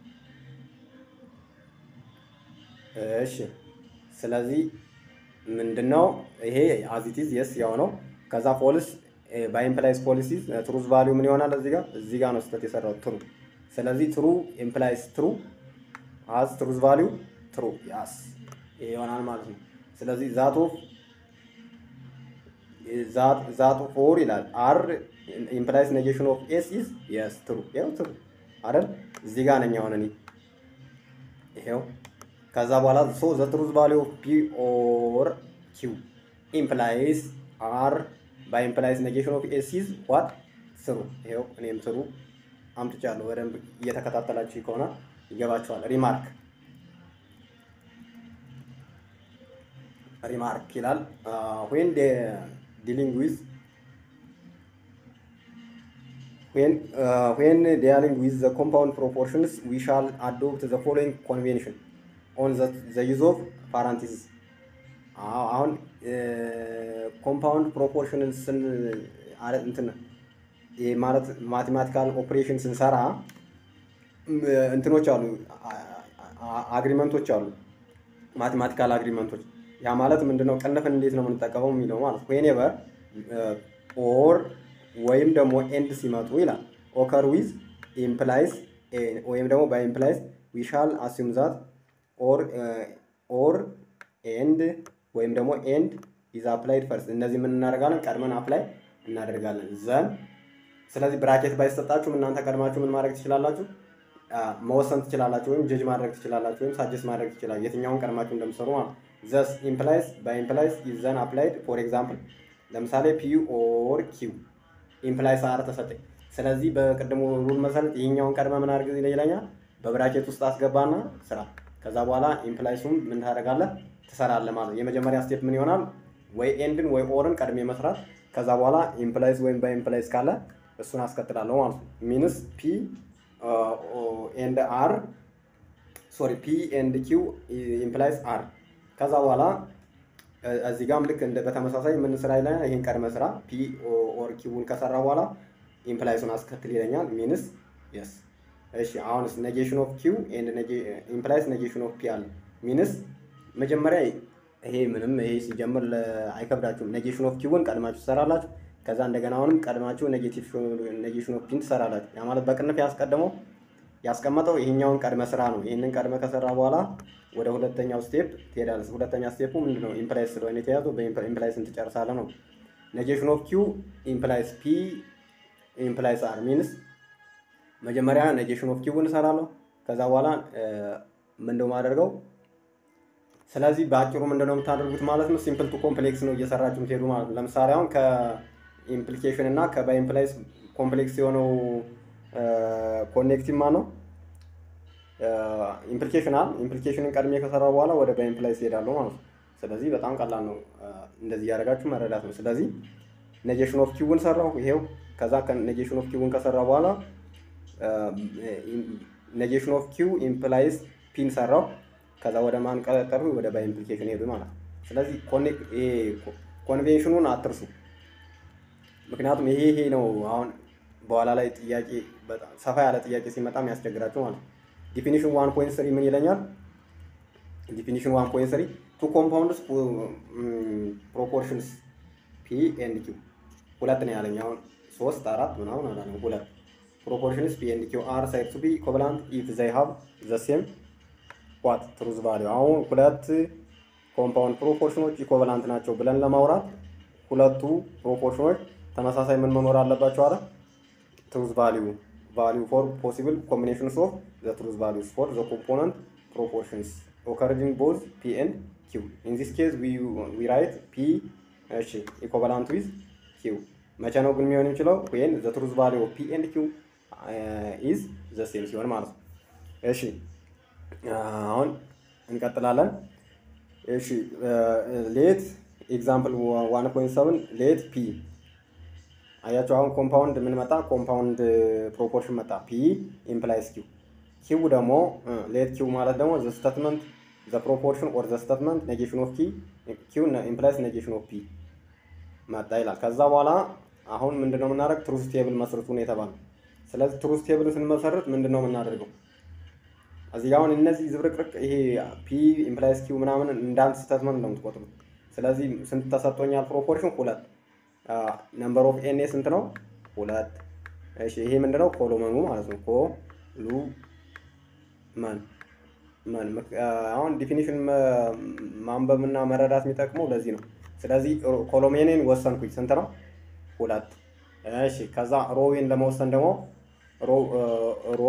እሺ ስለዚህ ምንድነው ይሄ አዚቲዝ የስ ያው ነው። ከዛ ፎልስ ባይ ኢምፕላይስ ፖሊሲስ ትሩዝ ቫልዩ ምን ይሆናል? እዚህ ጋር እዚህ ጋር ነው ስተት የሰራው ትሩ። ስለዚህ ትሩ ኢምፕላይስ ትሩ አዝ ትሩዝ ቫልዩ ትሩ ያስ ይሄ ይሆናል ማለት ነው። ስለዚህ ዛት ኦፍ ዛት ዛት ኦፍ ኦር ይላል አር ኢምፕላይስ ኔጌሽን ኦፍ ኤስ ኢዝ የስ ትሩ። ይሄው ትሩ አይደል? እዚህ ጋር ነኝ አሁን እኔ ይሄው። ከዛ በኋላ ሶ ዘ ትሩዝ ቫልዩ ኦፍ ፒ ኦር ኪው ኢምፕላይስ አር ባይ ኢምፕላይስ ኔጌሽን ኦፍ ኤስ ኢዝ ዋት ትሩ። ይሄው እኔም ትሩ አምጥቻለሁ። በደንብ እየተከታተላችሁ ከሆነ ይገባችኋል። ሪማርክ ሪማርክ ይላል when dealing with when uh, when dealing with the compound proportions we shall adopt the following convention on the, the use of parentheses. አሁን ኮምፓውንድ ፕሮፖርሽንን ስን እንትን ማለት ማቴማቲካል ኦፕሬሽን ስንሰራ እንትኖች አሉ፣ አግሪመንቶች አሉ፣ ማቴማቲካል አግሪመንቶች። ያ ማለት ምንድነው? ቅንፍን እንዴት ነው የምንጠቀመው የሚለው ማለት whenever ኦር ወይም ደግሞ ኤንድ ሲመጡ ይላል ኦከር ዊዝ ኢምፕላይስ ወይም ደግሞ ባይ ኢምፕላይስ we shall assume that or or and ወይም ደግሞ ኤንድ ኢዝ አፕላይድ ፈርስት። እነዚህ ምን እናደርጋለን? ቀድመን አፕላይ እናደርጋለን ዘን። ስለዚህ ብራኬት ባይሰጣችሁም እናንተ ቀድማችሁ ምን ማድረግ ትችላላችሁ? መወሰን ትችላላችሁ፣ ወይም ጀጅ ማድረግ ትችላላችሁ፣ ወይም ሳጀስት ማድረግ ትችላላችሁ የትኛውን ቀድማችሁ እንደምትሰሩ ማለት። ዘስ ኢምፕላይስ ባይ ኢምፕላይስ ኢዝ ዘን አፕላይድ። ፎር ኤግዛምፕል ለምሳሌ ፒ ኦር ኪው ኢምፕላይስ አር ተሰጠኝ። ስለዚህ በቅድሙ ሩል መሰረት ይሄኛውን ቀድመ ምን አድርግ ይለኛል? በብራኬት ውስጥ አስገባና ስራ። ከዛ በኋላ ኢምፕላይሱን ምን ታደርጋለህ? ትሰራለህ ማለት ነው። የመጀመሪያ ስቴፕ ምን ይሆናል? ወይ ኤንድን ወይ ኦርን ቀድሜ መስራት። ከዛ በኋላ ኢምፕላይስ ወይም ባይ ኢምፕላይስ ካለ እሱን አስከትላለሁ ማለት ነው። ሚንስ ፒ ኤንድ አር ሶሪ ፒ ኤንድ ኪው ኢምፕላይስ አር። ከዛ በኋላ እዚህ ጋርም ልክ እንደ በተመሳሳይ ምን ስራ ይለኛል? ይሄን ቀድመ ስራ። ፒ ኦር ኪውን ከሰራ በኋላ ኢምፕላይሱን አስከትል ይለኛል። ሚንስ የስ እሺ። አሁንስ ኔጌሽን ኦፍ ኪው ኤንድ ኢምፕላይስ ኔጌሽን ኦፍ ፒ አለ። ሚንስ መጀመሪያ ይሄ ምንም ይሄ ሲጀምር አይከብዳችሁም። ኔጌሽን ኦፍ ኪውን ቀድማችሁ ትሰራላችሁ። ከዛ እንደገና አሁንም ቀድማችሁ ኔጌቲቭ ኔጌሽን ኦፍ ፒን ትሰራላችሁ። ያ ማለት በቅንፍ ያስቀደመው ያስቀመጠው ይሄኛውን ቀድመ ስራ ነው። ይሄንን ቀድመ ከሰራ በኋላ ወደ ሁለተኛው ስቴፕ ትሄዳለህ። ሁለተኛ ስቴፑ ምንድነው? ኢምፕላይስ ስለሆነ የተያዘው በኢምፕላይስን ትጨርሳለህ ነው። ኔጌሽን ኦፍ ኪው ኢምፕላይስ ፒ ኢምፕላይስ አር ሚንስ መጀመሪያ ኔጌሽን ኦፍ ኪውን እሰራለሁ። ከዛ በኋላ ምንድነው ማደርገው? ስለዚህ በአጭሩ ምንድነው የምታደርጉት ማለት ነው? ሲምፕል ቱ ኮምፕሌክስ ነው እየሰራችሁ የምትሄዱ ማለት ነው። ለምሳሌ አሁን ከኢምፕሊኬሽን እና ከባይ ኢምፕላይስ ኮምፕሌክስ የሆነው ኮኔክቲቭ ማለት ነው ኢምፕሊኬሽን አለ። ኢምፕሊኬሽንን ቀድሜ ከሰራው በኋላ ወደ ባይ ኢምፕላይስ እሄዳለሁ ማለት ነው። ስለዚህ በጣም ቀላል ነው፣ እንደዚህ ያደርጋችሁ መረዳት ነው። ስለዚህ ኔጌሽን ኦፍ ኪውን ሰራው ይሄው። ከዛ ኔጌሽን ኦፍ ኪውን ከሰራው በኋላ ኔጌሽን ኦፍ ኪው ኢምፕላይስ ፒን ሰራው። ከዛ ወደ ማን ቀጠሩ? ወደ ባይ ኢምፕሊኬሽን ሄዱ ማለት ነው። ስለዚህ ኮኔክት ይሄ ኮንቬንሽኑን አትርሱ። ምክንያቱም ይሄ ይሄ ነው አሁን በኋላ ላይ ጥያቄ በጣም ሰፋ ያለ ጥያቄ ሲመጣም ያስቸግራችሁ ማለት ነው። ዲፊኒሽን ዋን ፖይንት ስሪ ምን ይለኛል? ዲፊኒሽን ዋን ፖይንት ስሪ ቱ ኮምፓውንድስ ፕሮፖርሽንስ ፒ ኤንድ ኪው ሁለት ነው ያለኝ። አሁን ሶስት አራት ምናምን አላለም ሁለት ፕሮፖርሽንስ ፒ ኤንድ ኪው አር ሳይድ ቱ ቢ ኢኩቫላንት ኢፍ ዘይ ሃቭ ዘ ሴም ዋት ትሩዝ ቫልዩ። አሁን ሁለት ኮምፓውንድ ፕሮፖርሽኖች ኢኩቫላንት ናቸው ብለን ለማውራት ሁለቱ ፕሮፖርሽኖች ተመሳሳይ ምን መኖር አለባቸው አለ ትሩዝ ቫልዩ ቫልዩ ፎር ፖሲብል ኮምቢኔሽንስ ኦፍ ዘ ትሩዝ ቫልዩስ ፎር ዘ ኮምፖነንት ፕሮፖርሽንስ ኦከሪንግ ቦዝ ፒ ኤንድ ኪው ኢን ዚስ ኬዝ ዊ ዊ ራይት ፒ እሺ ኢኩቫላንት ዊዝ ኪው። መቼ ነው ግን የሚሆን የሚችለው when the truth value of p and q uh, is the same ሲሆን ማለት ነው። እሺ አሁን እንቀጥላለን። እሺ ሌት ኤግዛምፕል ዋን ፖይንት ሰቨን ሌት ፒ አያቸው። አሁን ኮምፓውንድ ምን መጣ? ኮምፓውንድ ፕሮፖርሽን መጣ ፒ ኢምፕላይስ ኪው። ኪው ደግሞ ሌት ኪው ማለት ደግሞ ዘ ስቴትመንት ዘ ፕሮፖርሽን ኦር ዘ ስቴትመንት ኔጌሽን ኦፍ ኪ ኪው ኢምፕላይስ ኔጌሽን ኦፍ ፒ መጣ ይላል። ከዛ በኋላ አሁን ምንድነው የምናደርግ? ትሩዝ ቴብል መስርቱ ነው የተባለው። ስለዚህ ትሩዝ ቴብልን ስንመሰርት ምንድነው የምናደርገው? እዚህ አሁን እነዚህ ዝብርቅርቅ ይሄ ፒ ኢምፕላይስ ኪው ምናምን እንዳንድ ስቴትመንት ነው የምትቆጥሩት። ስለዚህ ስንት ተሰጥቶኛል? ፕሮፖርሽን ሁለት። ነምበር ኦፍ ኤን ስንት ነው? ሁለት። እሺ ይሄ ምንድነው? ኮሎመኑ ማለት ነው። ኮሉ ማን ማን አሁን ዲፊኒሽን ማንበብና መረዳት የሚጠቅመው ለዚህ ነው። ስለዚህ ኮሎሜኔን ወሰንኩኝ ስንት ነው? ሁለት። እሺ ከዛ ሮዌን ለመወሰን ደግሞ ሮ ሮ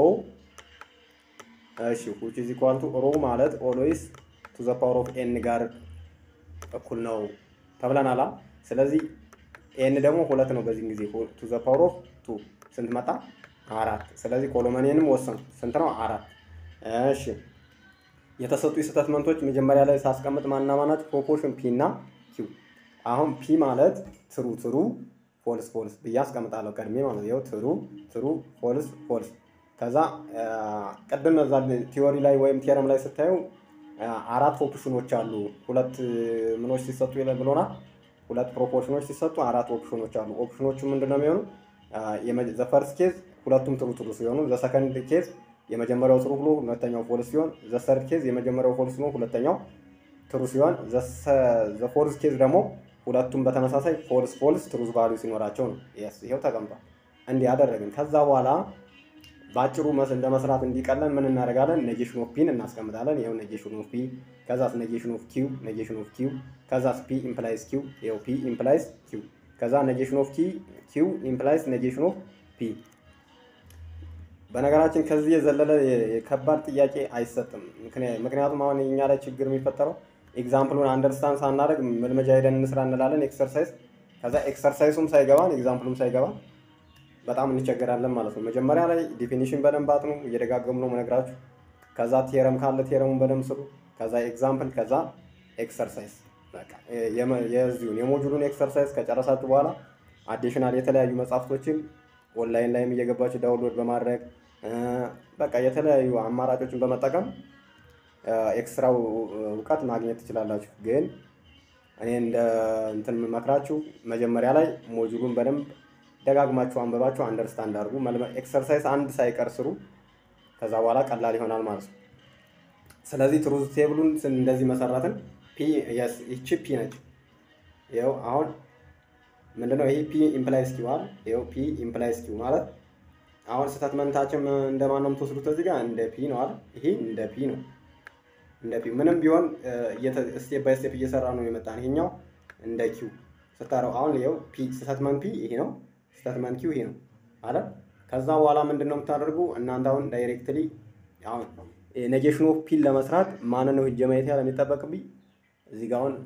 እሺ which is equal to ሮ ማለት always to the power of n ጋር እኩል ነው ተብለናል። ስለዚህ n ደግሞ ሁለት ነው በዚህ ጊዜ to the power of two ስንት መጣ? አራት። ስለዚህ ኮሎሜኔንም ወሰንኩ ስንት ነው? አራት። እሺ የተሰጡ ስቴትመንቶች መጀመሪያ ላይ ሳስቀምጥ ማንና ማናቸው? ፕሮፖርሽን ፒ እና ኪው። አሁን ፒ ማለት ትሩ ትሩ ፎልስ ፎልስ ብዬ አስቀምጣለሁ ቀድሜ ማለት ነው። ትሩ ትሩ ፎልስ ፎልስ። ከዛ ቀደም እዛ ቲዮሪ ላይ ወይም ቲዮረም ላይ ስታዩ አራት ኦፕሽኖች አሉ። ሁለት ምኖች ሲሰጡ ይላል ብሎና ሁለት ፕሮፖርሽኖች ሲሰጡ አራት ኦፕሽኖች አሉ። ኦፕሽኖቹ ምንድነው የሚሆኑ? ዘ ፈርስት ኬዝ ሁለቱም ትሩ ትሩ ሲሆኑ፣ ዘ ሰከንድ ኬዝ የመጀመሪያው ትሩ ብሎ ሁለተኛው ፎልስ ሲሆን፣ ዘ ሰርድ ኬዝ የመጀመሪያው ፎልስ ነው ሁለተኛው ትሩ ሲሆን፣ ዘ ፎርዝ ኬዝ ደግሞ ሁለቱም በተመሳሳይ ፎልስ ፎልስ ትሩዝ ቫልዩ ሲኖራቸው ነው። yes ይሄው ተቀምጧል። እንዲህ ያደረግን ከዛ በኋላ ባጭሩ መስ እንደመስራት እንዲቀለን ምን እናደርጋለን? ኔጌሽን ኦፍ ፒን እናስቀምጣለን። ይሄው ኔጌሽን ኦፍ ፒ ከዛስ ኔጌሽን ኦፍ ኪው ኔጌሽን ኦፍ ኪው ከዛስ ፒ ኢምፕላይስ ኪው ይሄው ፒ ኢምፕላይስ ኪው ከዛ ኔጌሽን ኦፍ ኪ ኪው ኢምፕላይስ ኔጌሽን ኦፍ ፒ። በነገራችን ከዚህ የዘለለ ከባድ ጥያቄ አይሰጥም። ምክንያቱም አሁን እኛ ላይ ችግር የሚፈጠረው ኤግዛምፕሉን አንደርስታንድ ሳናደርግ መልመጃ ሄደን እንስራ እንላለን ኤክሰርሳይዝ። ከዛ ኤክሰርሳይዙም ሳይገባን ኤግዛምፕሉም ሳይገባን በጣም እንቸገራለን ማለት ነው። መጀመሪያ ላይ ዲፊኒሽን በደንብ አጥኑ፣ እየደጋገሙ ነው መነግራችሁ። ከዛ ቲየረም ካለ ቲየረሙን በደንብ ስሩ። ከዛ ኤግዛምፕል፣ ከዛ ኤክሰርሳይዝ። በቃ የዚሁን የሞጁሉን ኤክሰርሳይዝ ከጨረሳችሁ በኋላ አዲሽናል የተለያዩ መጽሐፍቶችን ኦንላይን ላይም እየገባችሁ ዳውንሎድ በማድረግ በቃ የተለያዩ አማራጮችን በመጠቀም ኤክስትራው እውቀት ማግኘት ትችላላችሁ። ግን እኔ እንደ እንትን መክራችሁ መጀመሪያ ላይ ሞጁሉን በደንብ ደጋግማችሁ አንበባችሁ አንደርስታንድ አድርጉ። ኤክሰርሳይዝ አንድ ሳይቀር ስሩ። ከዛ በኋላ ቀላል ይሆናል ማለት ነው። ስለዚህ ትሩዝ ቴብሉን እንደዚህ መሰረትን። ፒ yes እቺ ፒ ነች። ይሄው አሁን ምንድነው ይሄ ፒ ኢምፕላይስ ኪው አይደል? ይሄው ፒ ኢምፕላይስ ኪው ማለት አሁን ስቴትመንታችን እንደማን ነው የምትወስዱት? እዚህ ጋር እንደ ፒ ነው አይደል? ይሄ እንደ ፒ ነው እንደ ፒ ምንም ቢሆን ስቴፕ ባይ ስቴፕ እየሰራ ነው የመጣን። ይሄኛው እንደ ኪው ስታረው አሁን ይሄው ፒ ስቴትመንት ፒ ይሄ ነው፣ ስቴትመንት ኪው ይሄ ነው አይደል? ከዛ በኋላ ምንድነው የምታደርጉ እናንተ አሁን ዳይሬክትሊ አሁን ኔጌሽን ኦፍ ፒ ለመስራት ማን ነው ሂጅ ማየት ያለ የሚጠበቅብኝ እዚህ ጋር አሁን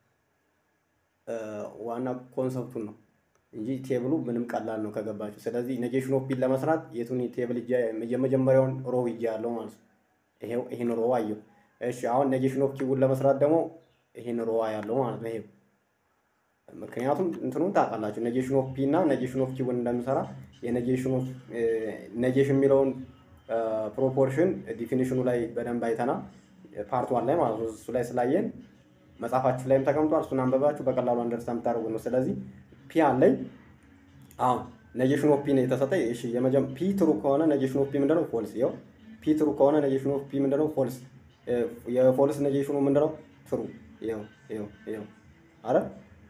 ዋና ኮንሰፕቱን ነው እንጂ ቴብሉ ምንም ቀላል ነው ከገባችሁ። ስለዚህ ኔጌሽን ኦፍ ፒ ለመስራት የቱን ቴብል እጄ የመጀመሪያውን ሮ ይዤ ያለው ማለት ነው። ይሄው ይሄን ሮ አየው። እሺ አሁን ኔጌሽን ኦፍ ኪውን ለመስራት ደግሞ ይሄን ሮ ያለው ማለት ነው። ይሄው ምክንያቱም እንትኑን ታውቃላችሁ ኔጌሽን ኦፍ ፒ እና ኔጌሽን ኦፍ ኪውን እንደምሰራ የኔጌሽን ኦፍ ኔጌሽን የሚለውን ፕሮፖርሽን ዲፊኒሽኑ ላይ በደንብ አይተናል ፓርት ዋን ላይ ማለት ነው። እሱ ላይ ስላየን መጽሐፋችሁ ላይም ተቀምጧል። እሱን አንበባችሁ በቀላሉ አንደርስታንድ ታደርጉ ነው። ስለዚህ ፒ አለኝ አሁን ኔጌሽን ኦፍ ፒ ነው የተሰጠኝ። እሺ የመጀመ ፒ ትሩ ከሆነ ኔጌሽን ኦፍ ፒ ምንድነው? ፎልስ። ይኸው ፒ ትሩ ከሆነ ኔጌሽን ኦፍ ፒ ምንድነው? ፎልስ። የፎልስ ኔጌሽኑ ምንድነው? ትሩ። ይኸው ይኸው ይኸው አይደል?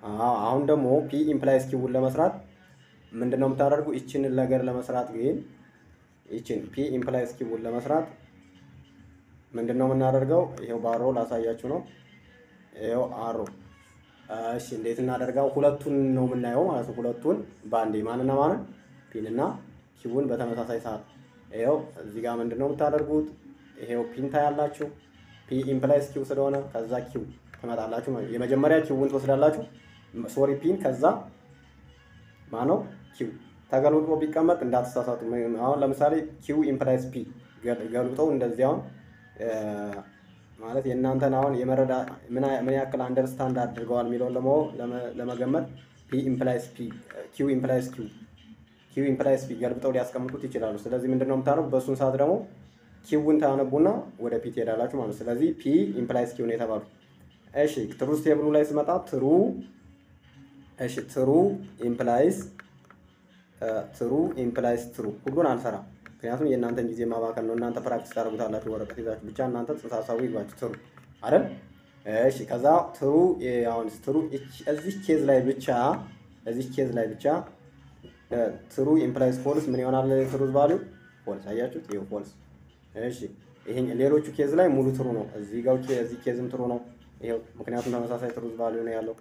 አሁን ደግሞ ፒ ኢምፕላይስ ኪውን ለመስራት ምንድነው የምታደርጉ? ይችን ነገር ለመስራት ግን ይችን ፒ ኢምፕላይስ ኪውን ለመስራት ምንድነው የምናደርገው? ይሄው ባሮ ላሳያችሁ ነው። ይሄው አሮ። እሺ እንዴት እናደርጋው? ሁለቱን ነው የምናየው ማለት ነው። ሁለቱን ባንዴ ማንና ማንን? ፒን እና ኪውን በተመሳሳይ ሰዓት። ይሄው እዚህ ጋር ምንድነው የምታደርጉት? ይሄው ፒን ታያላችሁ። ፒ ኢምፕላይስ ኪው ስለሆነ ከዛ ኪው ትመጣላችሁ ማለት ነው። የመጀመሪያ ኪውን ትወስዳላችሁ። ሶሪ ፒን ከዛ ማነው ኪው ተገልብጦ ቢቀመጥ እንዳትሳሳቱ። አሁን ለምሳሌ ኪው ኢምፕላይስ ፒ ገልብጠው እንደዚህ አሁን ማለት የእናንተን አሁን የመረዳ ምን ያክል አንደርስታንድ አድርገዋል የሚለውን ለመገመት ፒ ኢምፕላይስ ፒ ኪው ኢምፕላይስ ኪው ኪው ኢምፕላይስ ፒ ገልብጠው ሊያስቀምጡት ይችላሉ። ስለዚህ ምንድነው የምታደርጉት? በእሱን ሰዓት ደግሞ ኪውን ታነቡና ወደ ፒ ትሄዳላችሁ ማለት ነው። ስለዚህ ፒ ኢምፕላይስ ኪው ነው የተባሉት። እሺ ትሩዝ ቴብሉ ላይ ስመጣ ትሩ እሺ ትሩ ኢምፕላይስ ትሩ ኢምፕላይስ ትሩ ሁሉን አልሰራም፣ ምክንያቱም የእናንተን ጊዜ ማባከን ነው። እናንተ ፕራክቲስ ታደርጉታላችሁ ወረቀት ይዛችሁ ብቻ እናንተ ጽንሰ ሀሳቡ ይግባችሁ ትሩ አይደል? እሺ ከዛ ትሩ አሁን ትሩ እዚህ ኬዝ ላይ ብቻ እዚህ ኬዝ ላይ ብቻ ትሩ ኢምፕላይስ ፎልስ ምን ይሆናል? ትሩዝ ቫልዩ ፎልስ። አያችሁት? ይሄው ፎልስ። እሺ ይሄ ሌሎቹ ኬዝ ላይ ሙሉ ትሩ ነው። እዚህ ጋር እዚህ ኬዝም ትሩ ነው። ይሄው ምክንያቱም ተመሳሳይ ትሩዝ ቫልዩ ነው ያለው።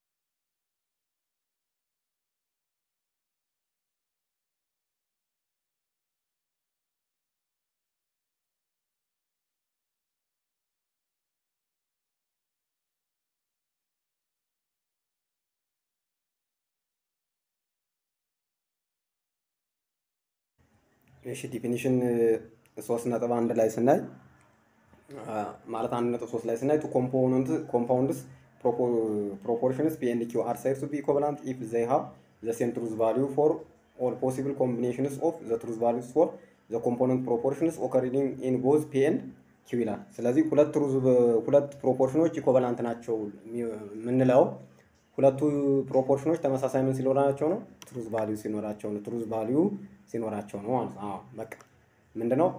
እሺ ዲፊኒሽን ሶስት ነጥብ አንድ ላይ ስናይ ማለት አንድ ነጥብ ሶስት ላይ ስናይ ቱ ኮምፖነንት ኮምፓውንድስ ፕሮፖርሽንስ ፒ ኤንድ ኪው አር ሳይድ ቱ ቢ ኢኩቫለንት ኢፍ ዘይ ሃቭ ዘ ሴም ትሩዝ ቫልዩ ፎር ኦል ፖሲብል ኮምቢኔሽንስ ኦፍ ዘ ትሩዝ ቫልዩስ ፎር ዘ ኮምፖነንት ፕሮፖርሽንስ ኦከሪንግ ኢን ቦዝ ፒ ኤንድ ኪው ይላል። ስለዚህ ሁለት ትሩዝ ሁለት ፕሮፖርሽኖች ኢኩቫለንት ናቸው የምንለው ሁለቱ ፕሮፖርሽኖች ተመሳሳይ ምን ሲኖራቸው ነው? ትሩዝ ቫልዩ ሲኖራቸው ነው። ትሩዝ ቫልዩ ሲኖራቸው ነው ማለት ነው። አዎ በቃ ምንድነው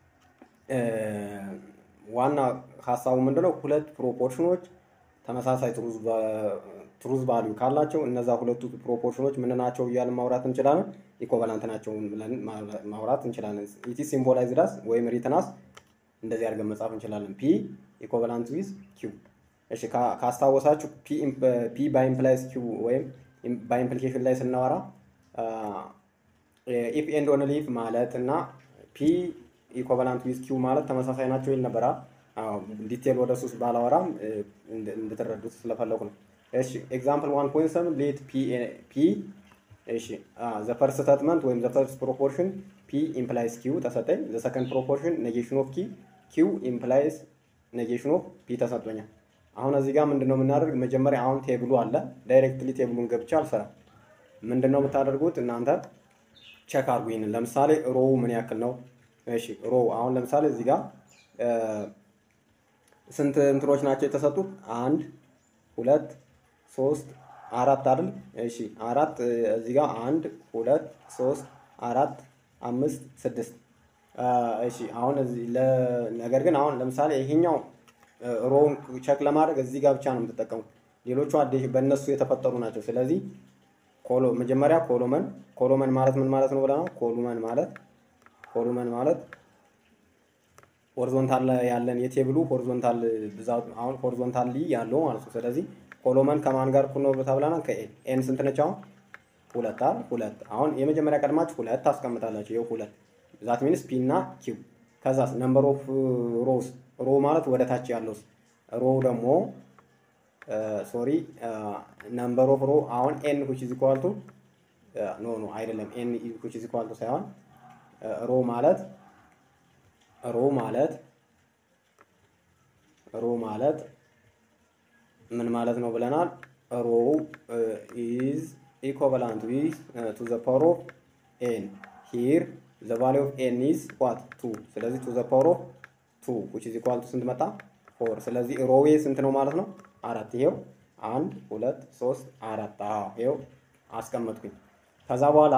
ዋና ሐሳቡ ምንድነው? ሁለት ፕሮፖርሽኖች ተመሳሳይ ትሩዝ ትሩዝ ቫልዩ ካላቸው እነዛ ሁለቱ ፕሮፖርሽኖች ምን ናቸው እያልን ማውራት እንችላለን። ኢኩቫለንት ናቸው ብለን ማውራት እንችላለን። ኢቲ ሲምቦላይዝድ አስ ወይም ሪትን አስ እንደዚህ አድርገን መጻፍ እንችላለን። ፒ ኢኩቫለንት ዊዝ ኪው። እሺ ካስታወሳችሁ ፒ ባይ ኢምፕላይስ ኪው ወይም ባይ ኢምፕሊኬሽን ላይ ስናወራ ኢፍ ኤንድ ኦንሊ ኢፍ ማለት እና ፒ ኢኩቫለንት ዊዝ ኪው ማለት ተመሳሳይ ናቸው ይል ነበር። አዎ ዲቴል ወደ ሱስ ባላወራም እንድትረዱት ስለፈለኩ ነው። እሺ ኤግዛምፕል ዋን ፖይንት ሰቨን ሌት ፒ ፒ እሺ ዘ ፈርስት ስቴትመንት ወይም ዘ ፈርስት ፕሮፖርሽን ፒ ኢምፕላይስ ኪው ተሰጠኝ። ዘ ሰከንድ ፕሮፖርሽን ኔጌሽን ኦፍ ኪ ኪው ኢምፕላይስ ኔጌሽን ኦፍ ፒ ተሰጥቶኛል። አሁን እዚህ ጋር ምንድነው የምናደርግ? መጀመሪያ አሁን ቴብሉ አለ። ዳይሬክትሊ ቴብሉን ገብቼ አልሰራም። ምንድነው የምታደርጉት እናንተ? ቼክ አድርጉ። ይሄንን ለምሳሌ ሮው ምን ያክል ነው? እሺ ሮው አሁን ለምሳሌ እዚህ ጋር ስንት እንትሮች ናቸው የተሰጡት? አንድ ሁለት ሶስት አራት አይደል? እሺ አራት እዚህ ጋር አንድ ሁለት ሶስት አራት አምስት ስድስት። እሺ አሁን እዚህ ነገር ግን አሁን ለምሳሌ ይሄኛው ሮውን ቼክ ለማድረግ እዚህ ጋር ብቻ ነው የምትጠቀሙት። ሌሎቹ አዲስ በእነሱ የተፈጠሩ ናቸው። ስለዚህ ኮሎ መጀመሪያ ኮሎመን ኮሎመን ማለት ምን ማለት ነው ብለናል? ኮሎመን ማለት ኮሎመን ማለት ሆሪዞንታል ያለን የቴብሉ ሆሪዞንታል ብዛት አሁን ሆሪዞንታል ያለው ማለት ነው። ስለዚህ ኮሎመን ከማን ጋር እኩል ነው ተብለናል? ከኤን ኤን ስንት ነች አሁን? ሁለት አይደል? ሁለት አሁን የመጀመሪያ ቀድማችሁ ሁለት ታስቀምጣላችሁ። ይሄው ሁለት ዛት ሚንስ ፒ እና ኪው። ከዛስ ነምበር ኦፍ ሮውስ ሮ ማለት ወደ ታች ያለው ሮ ደግሞ ሶሪ ነምበር ኦፍ ሮ አሁን ኤን which is equal to ኖ ኖ አይደለም ኤን which is equal to ሳይሆን ሮ ማለት ሮ ማለት ሮ ማለት ምን ማለት ነው ብለናል? ሮ is equivalent with uh, to the power of n. Here the value of n is what? two. ስለዚህ to the power of two which is equal to ስንት መጣ? four። ስለዚህ ሮዌ ስንት ነው ማለት ነው? አራት። ይሄው አንድ ሁለት ሶስት አራት። አዎ ይሄው አስቀመጥኩኝ። ከዛ በኋላ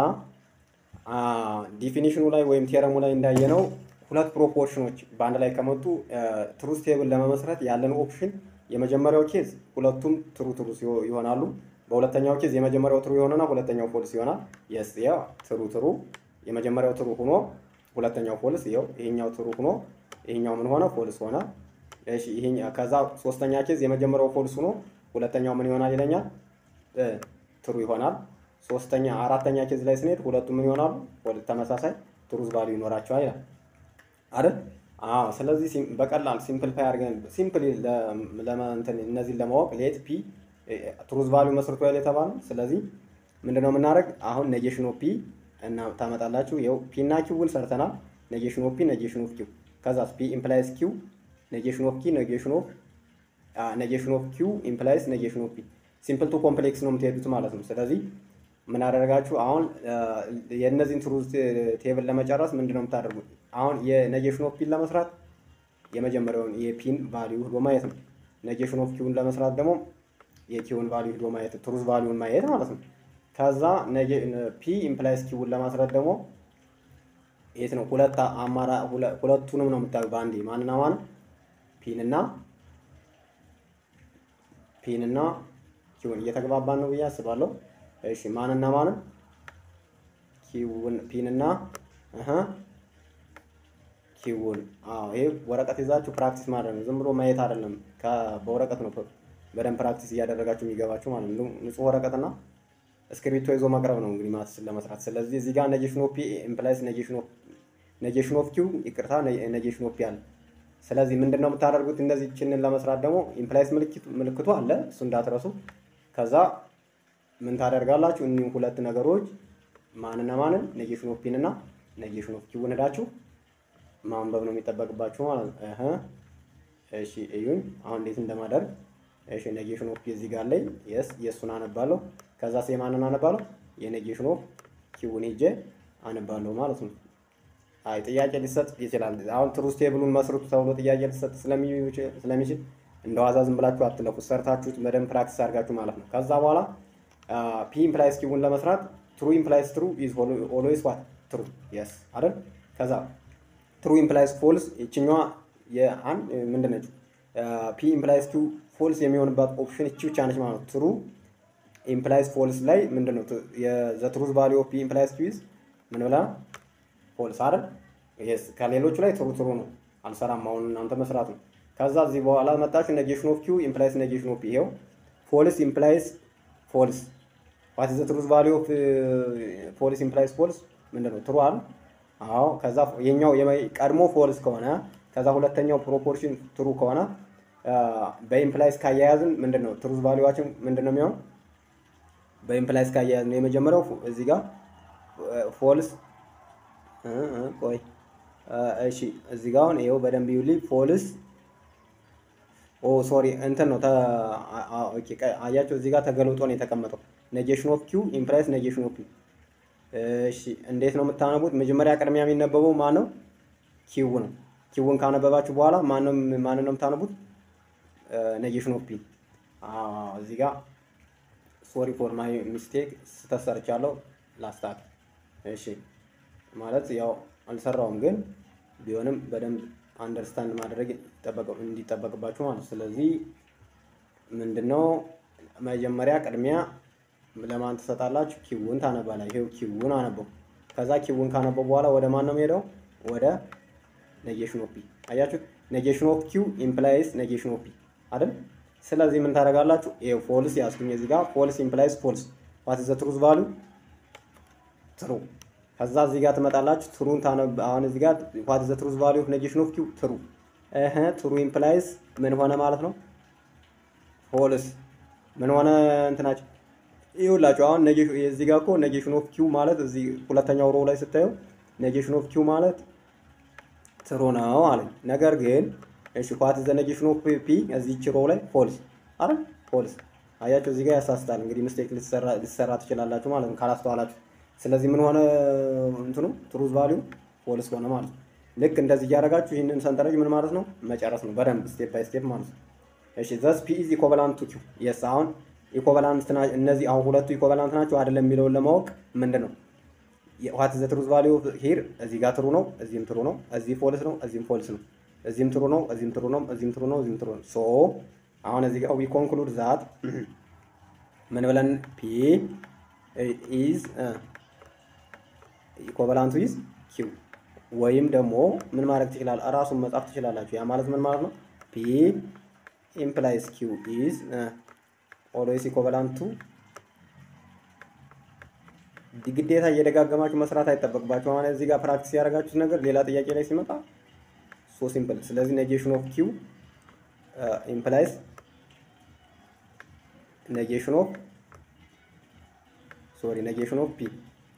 ዲፊኒሽኑ ላይ ወይም ቴረሙ ላይ እንዳየነው ሁለት ፕሮፖርሽኖች በአንድ ላይ ከመጡ ትሩዝ ቴብል ለመመስረት ያለን ኦፕሽን የመጀመሪያው ኬዝ ሁለቱም ትሩ ትሩ ይሆናሉ። በሁለተኛው ኬዝ የመጀመሪያው ትሩ ይሆንና ሁለተኛው ፎልስ ይሆናል። የስ ያው ትሩ ትሩ የመጀመሪያው ትሩ ሆኖ ሁለተኛው ፎልስ ይኸው ይሄኛው ትሩ ሆኖ ይሄኛው ምን ሆነ ፎልስ ሆነ። እሺ ይሄኛ ከዛ ሶስተኛ ኬዝ የመጀመሪያው ፎልስ ሆኖ ሁለተኛው ምን ይሆናል ይለኛል ትሩ ይሆናል። ሶስተኛ አራተኛ ኬዝ ላይ ስንሄድ ሁለቱም ምን ይሆናሉ ወደ ተመሳሳይ ትሩዝ ቫልዩ ይኖራቸዋል ይላል አይደል? አዎ። ስለዚህ በቀላል ሲምፕሊፋይ አድርገን ሲምፕሊ ለማንተን እነዚህን ለማወቅ ሌት ፒ ትሩዝ ቫልዩ መስርቶ ያለ የተባለው። ስለዚህ ምንድነው የምናደርግ አሁን ኔጌሽን ኦፍ ፒ እና ታመጣላችሁ። ይኸው ፒ እና ኪውን ሰርተናል። ኔጌሽን ኦፍ ፒ ኔጌሽን ኦፍ ኪው ከዛስ ፒ ኢምፕላይስ ኪው ኔጌሽን ኦፍ ኪ ኔጌሽን ኦፍ ኔጌሽን ኦፍ ኪው ኢምፕላይስ ኔጌሽን ኦፍ ፒ ሲምፕል ቱ ኮምፕሌክስ ነው የምትሄዱት ማለት ነው። ስለዚህ ምን አደረጋችሁ አሁን የእነዚህን ትሩዝ ቴብል ለመጨረስ ምንድነው የምታደርጉት? አሁን የኔጌሽን ኦፍ ፒን ለመስራት የመጀመሪያውን የፒን ቫልዩ ሄዶ ማየት ነው። ኔጌሽን ኦፍ ኪውን ለመስራት ደግሞ የኪውን ቫልዩ ሄዶ ማየት ትሩዝ ቫልዩን ማየት ማለት ነው። ከዛ ፒ ኢምፕላይስ ኪውን ለማስረት ደግሞ የት ነው ሁለት አማራ ሁለቱንም ነው የምታዩ ባንዴ ማንና ማን ፒን እና ፒን እና ኪውን እየተግባባን ነው ብዬ አስባለሁ። እሺ ማንና ማን ኪውን ፒን እና አሃ ኪውን አዎ ይሄ ወረቀት ይዛችሁ ፕራክቲስ ማድረግ ነው። ዝም ብሎ ማየት አይደለም። በወረቀት ነው በደንብ ፕራክቲስ እያደረጋችሁ የሚገባችሁ ማለት ነው። ንጹህ ወረቀትና እስክሪብቶ ይዞ መቅረብ ነው እንግዲህ ማትስ ለመስራት። ስለዚህ እዚህ ጋር ኔጌሽን ኦፍ ፒ ኢምፕላይስ ኔጌሽን ኦፍ ኔጌሽን ኦፍ ኪው ይቅርታ ኔጌሽን ኦፍ ፒ አለ። ስለዚህ ምንድነው የምታደርጉት እነዚህ ቺንን ለመስራት ደግሞ ኢምፕላይስ ምልክቱ ምልክቱ አለ እሱ እንዳትረሱ። ከዛ ምን ታደርጋላችሁ እኒህ ሁለት ነገሮች ማንና ማንን ኔጌሽን ኦፍ ፒን እና ኔጌሽን ኦፍ ኪውን ሄዳችሁ ማንበብ ነው የሚጠበቅባችሁ ማለት ነው። እህ እሺ እዩን አሁን እንዴት እንደማደርግ። እሺ ኔጌሽን ኦፍ ፒ እዚህ ጋር ላይ የስ የሱን አነባለሁ። ከዛ የማንን አነባለሁ የኔጌሽን ኦፍ ኪውን ሄጄ አነባለሁ ማለት ነው። አይ ጥያቄ ሊሰጥ ይችላል። አሁን ትሩዝ ቴብሉን መስርቱ ተብሎ ጥያቄ ሊሰጥ ስለሚችል እንደዋዛ ዝም ብላችሁ አትለፉት። ሰርታችሁት በደንብ ፕራክቲስ አድርጋችሁ ማለት ነው። ከዛ በኋላ ፒ ኢምፕላይስ ኪውን ለመስራት ትሩ ኢምፕላይስ ትሩ ኢዝ ኦልዌይስ ዋት ትሩ የስ አይደል? ከዛ ትሩ ኢምፕላይስ ፎልስ ይችኛዋ የአን ምንድነች ፒ ኢምፕላይስ ኪው ፎልስ የሚሆንባት ኦፕሽን እቺ ብቻ ነች ማለት ነው። ትሩ ኢምፕላይስ ፎልስ ላይ ምንድነው የዘ ትሩዝ ቫልዩ ኦፍ ፒ ኢምፕላይስ ኪው ኢዝ ምን ብላ ፎልስ አይደል? ይሄስ ከሌሎቹ ላይ ትሩ ትሩ ነው አልሰራም። አሁን እናንተ መስራት ነው። ከዛ እዚህ በኋላ መጣችሁ ኔጌሽን ኦፍ ኪው ኢምፕላይስ ኔጌሽን ኦፍ ፒ ይሄው ፎልስ ኢምፕላይስ ፎልስ ዋት ኢዝ ዘ ትሩዝ ቫልዩ ኦፍ ፎልስ ኢምፕላይስ ፎልስ ምንድነው ትሩ አይደል? አዎ። ከዛ የኛው ቀድሞ ፎልስ ከሆነ ከዛ ሁለተኛው ፕሮፖርሽን ትሩ ከሆነ በኢምፕላይስ ካያያዝን ምንድነው ትሩዝ ቫልዩዋችን ምንድነው የሚሆነው? በኢምፕላይስ ካያያዝን የመጀመሪያው እዚህ ጋር ፎልስ ቆይ እሺ እዚህ ጋር አሁን ይሄው በደንብ ይውልኝ ፎልስ ኦ ሶሪ እንትን ነው ኦኬ አያችሁ እዚህ ጋር ተገልጦ ነው የተቀመጠው ኔጌሽን ኦፍ ኪው ኢምፕላይስ ኔጌሽን ኦፍ ፒ። እሺ እንዴት ነው የምታነቡት? መጀመሪያ ቅድሚያ የሚነበበው ማን ነው? ኪው ነው። ኪውን ካነበባችሁ በኋላ ማን ነው ማን ነው የምታነቡት? ኔጌሽን ኦፍ ፒ። አዎ እዚህ ጋር ሶሪ ፎር ማይ ሚስቴክ ስተሰርቻለሁ ላስታክ። እሺ ማለት ያው አልሰራውም ግን ቢሆንም በደንብ አንደርስታንድ ማድረግ እንዲጠበቅባችሁ ማለት። ስለዚህ ምንድነው መጀመሪያ ቅድሚያ ለማን ትሰጣላችሁ? ኪውን ታነባላችሁ። ይሄው ኪውን አነበው። ከዛ ኪውን ካነበው በኋላ ወደ ማን ነው የሚሄደው? ወደ ኔጌሽን ኦፍ ፒ። አያችሁ ኔጌሽን ኦፍ ኪው ኢምፕላይስ ኔጌሽን ኦፍ ፒ አይደል? ስለዚህ ምን ታደርጋላችሁ? ይሄው ፎልስ ያስኩኝ እዚህ ጋር ፎልስ ኢምፕላይስ ፎልስ ዋት ኢዝ ዘ ትሩዝ ቫልዩ ትሩ። ከዛ እዚህ ጋር ትመጣላችሁ ትሩን ታነብ። አሁን እዚህ ጋር ዋት ኢዝ ዘ ትሩዝ ቫልዩ ኦፍ ኔጌሽን ኦፍ ኪው ትሩ። እህ ትሩ ኢምፕላይስ ምን ሆነ ማለት ነው? ፎልስ ምን ሆነ እንትናችሁ ይኸውላችሁ አሁን ኔጌሽን እዚህ ጋር እኮ ኔጌሽን ኦፍ ኪው ማለት እዚህ ሁለተኛው ሮው ላይ ስታዩ ኔጌሽን ኦፍ ኪው ማለት ትሩ ነው አለኝ። ነገር ግን እሺ ዋት ኢዝ ዘ ኔጌሽን ኦፍ ፒ እዚህች ሮው ላይ ፎልስ አይደል? ፎልስ አያችሁ እዚህ ጋር ያሳስታል። እንግዲህ ሚስቴክ ልትሰራ ልትሰራ ትችላላችሁ ማለት ነው ካላስተዋላችሁ። ስለዚህ ምን ሆነ እንትኑ ትሩዝ ቫልዩ ፎልስ ሆነ ማለት ነው። ልክ እንደዚህ እያደረጋችሁ ይሄንን ሰንጠረዥ ምን ማለት ነው መጨረስ ነው በደንብ ስቴፕ ባይ ስቴፕ ማለት ነው። እሺ ዘስ ፒ ኢዝ ኢኩቫላንት ቱ ኪው የስ አሁን ኢኩቫላንት ናቸው እነዚህ አሁን ሁለቱ ኢኩቫላንት ናቸው አይደለም የሚለውን ለማወቅ ምንድነው ዋት ኢዝ ዘ ትሩዝ ቫልዩ ሂር እዚህ ጋር ትሩ ነው እዚህም ትሩ ነው እዚህ ፎልስ ነው እዚህም ፎልስ ነው እዚህም ትሩ ነው እዚህም ትሩ ነው እዚህም ትሩ ነው እዚህም ትሩ ነው። ሶ አሁን እዚህ ጋር ዊ ኮንክሉድ ዛት ምን ብለን ፒ ኢዝ ኢኩቫላንት ዊዝ ኪው ወይም ደግሞ ምን ማድረግ ትችላል እራሱን መጻፍ ትችላላችሁ። ያ ማለት ምን ማለት ነው? ፒ ኢምፕላይስ ኪው ኢዝ ኦልዌይስ ኢኩቫላንት ቱ ግዴታ እየደጋገማችሁ መስራት አይጠበቅባችሁ። አሁን እዚህ ጋር ፕራክቲስ ያደረጋችሁት ነገር ሌላ ጥያቄ ላይ ሲመጣ ሶ ሲምፕል። ስለዚህ ኔጌሽን ኦፍ ኪው ኢምፕላይስ ኔጌሽን ኦፍ ሶሪ ኔጌሽን ኦፍ ፒ።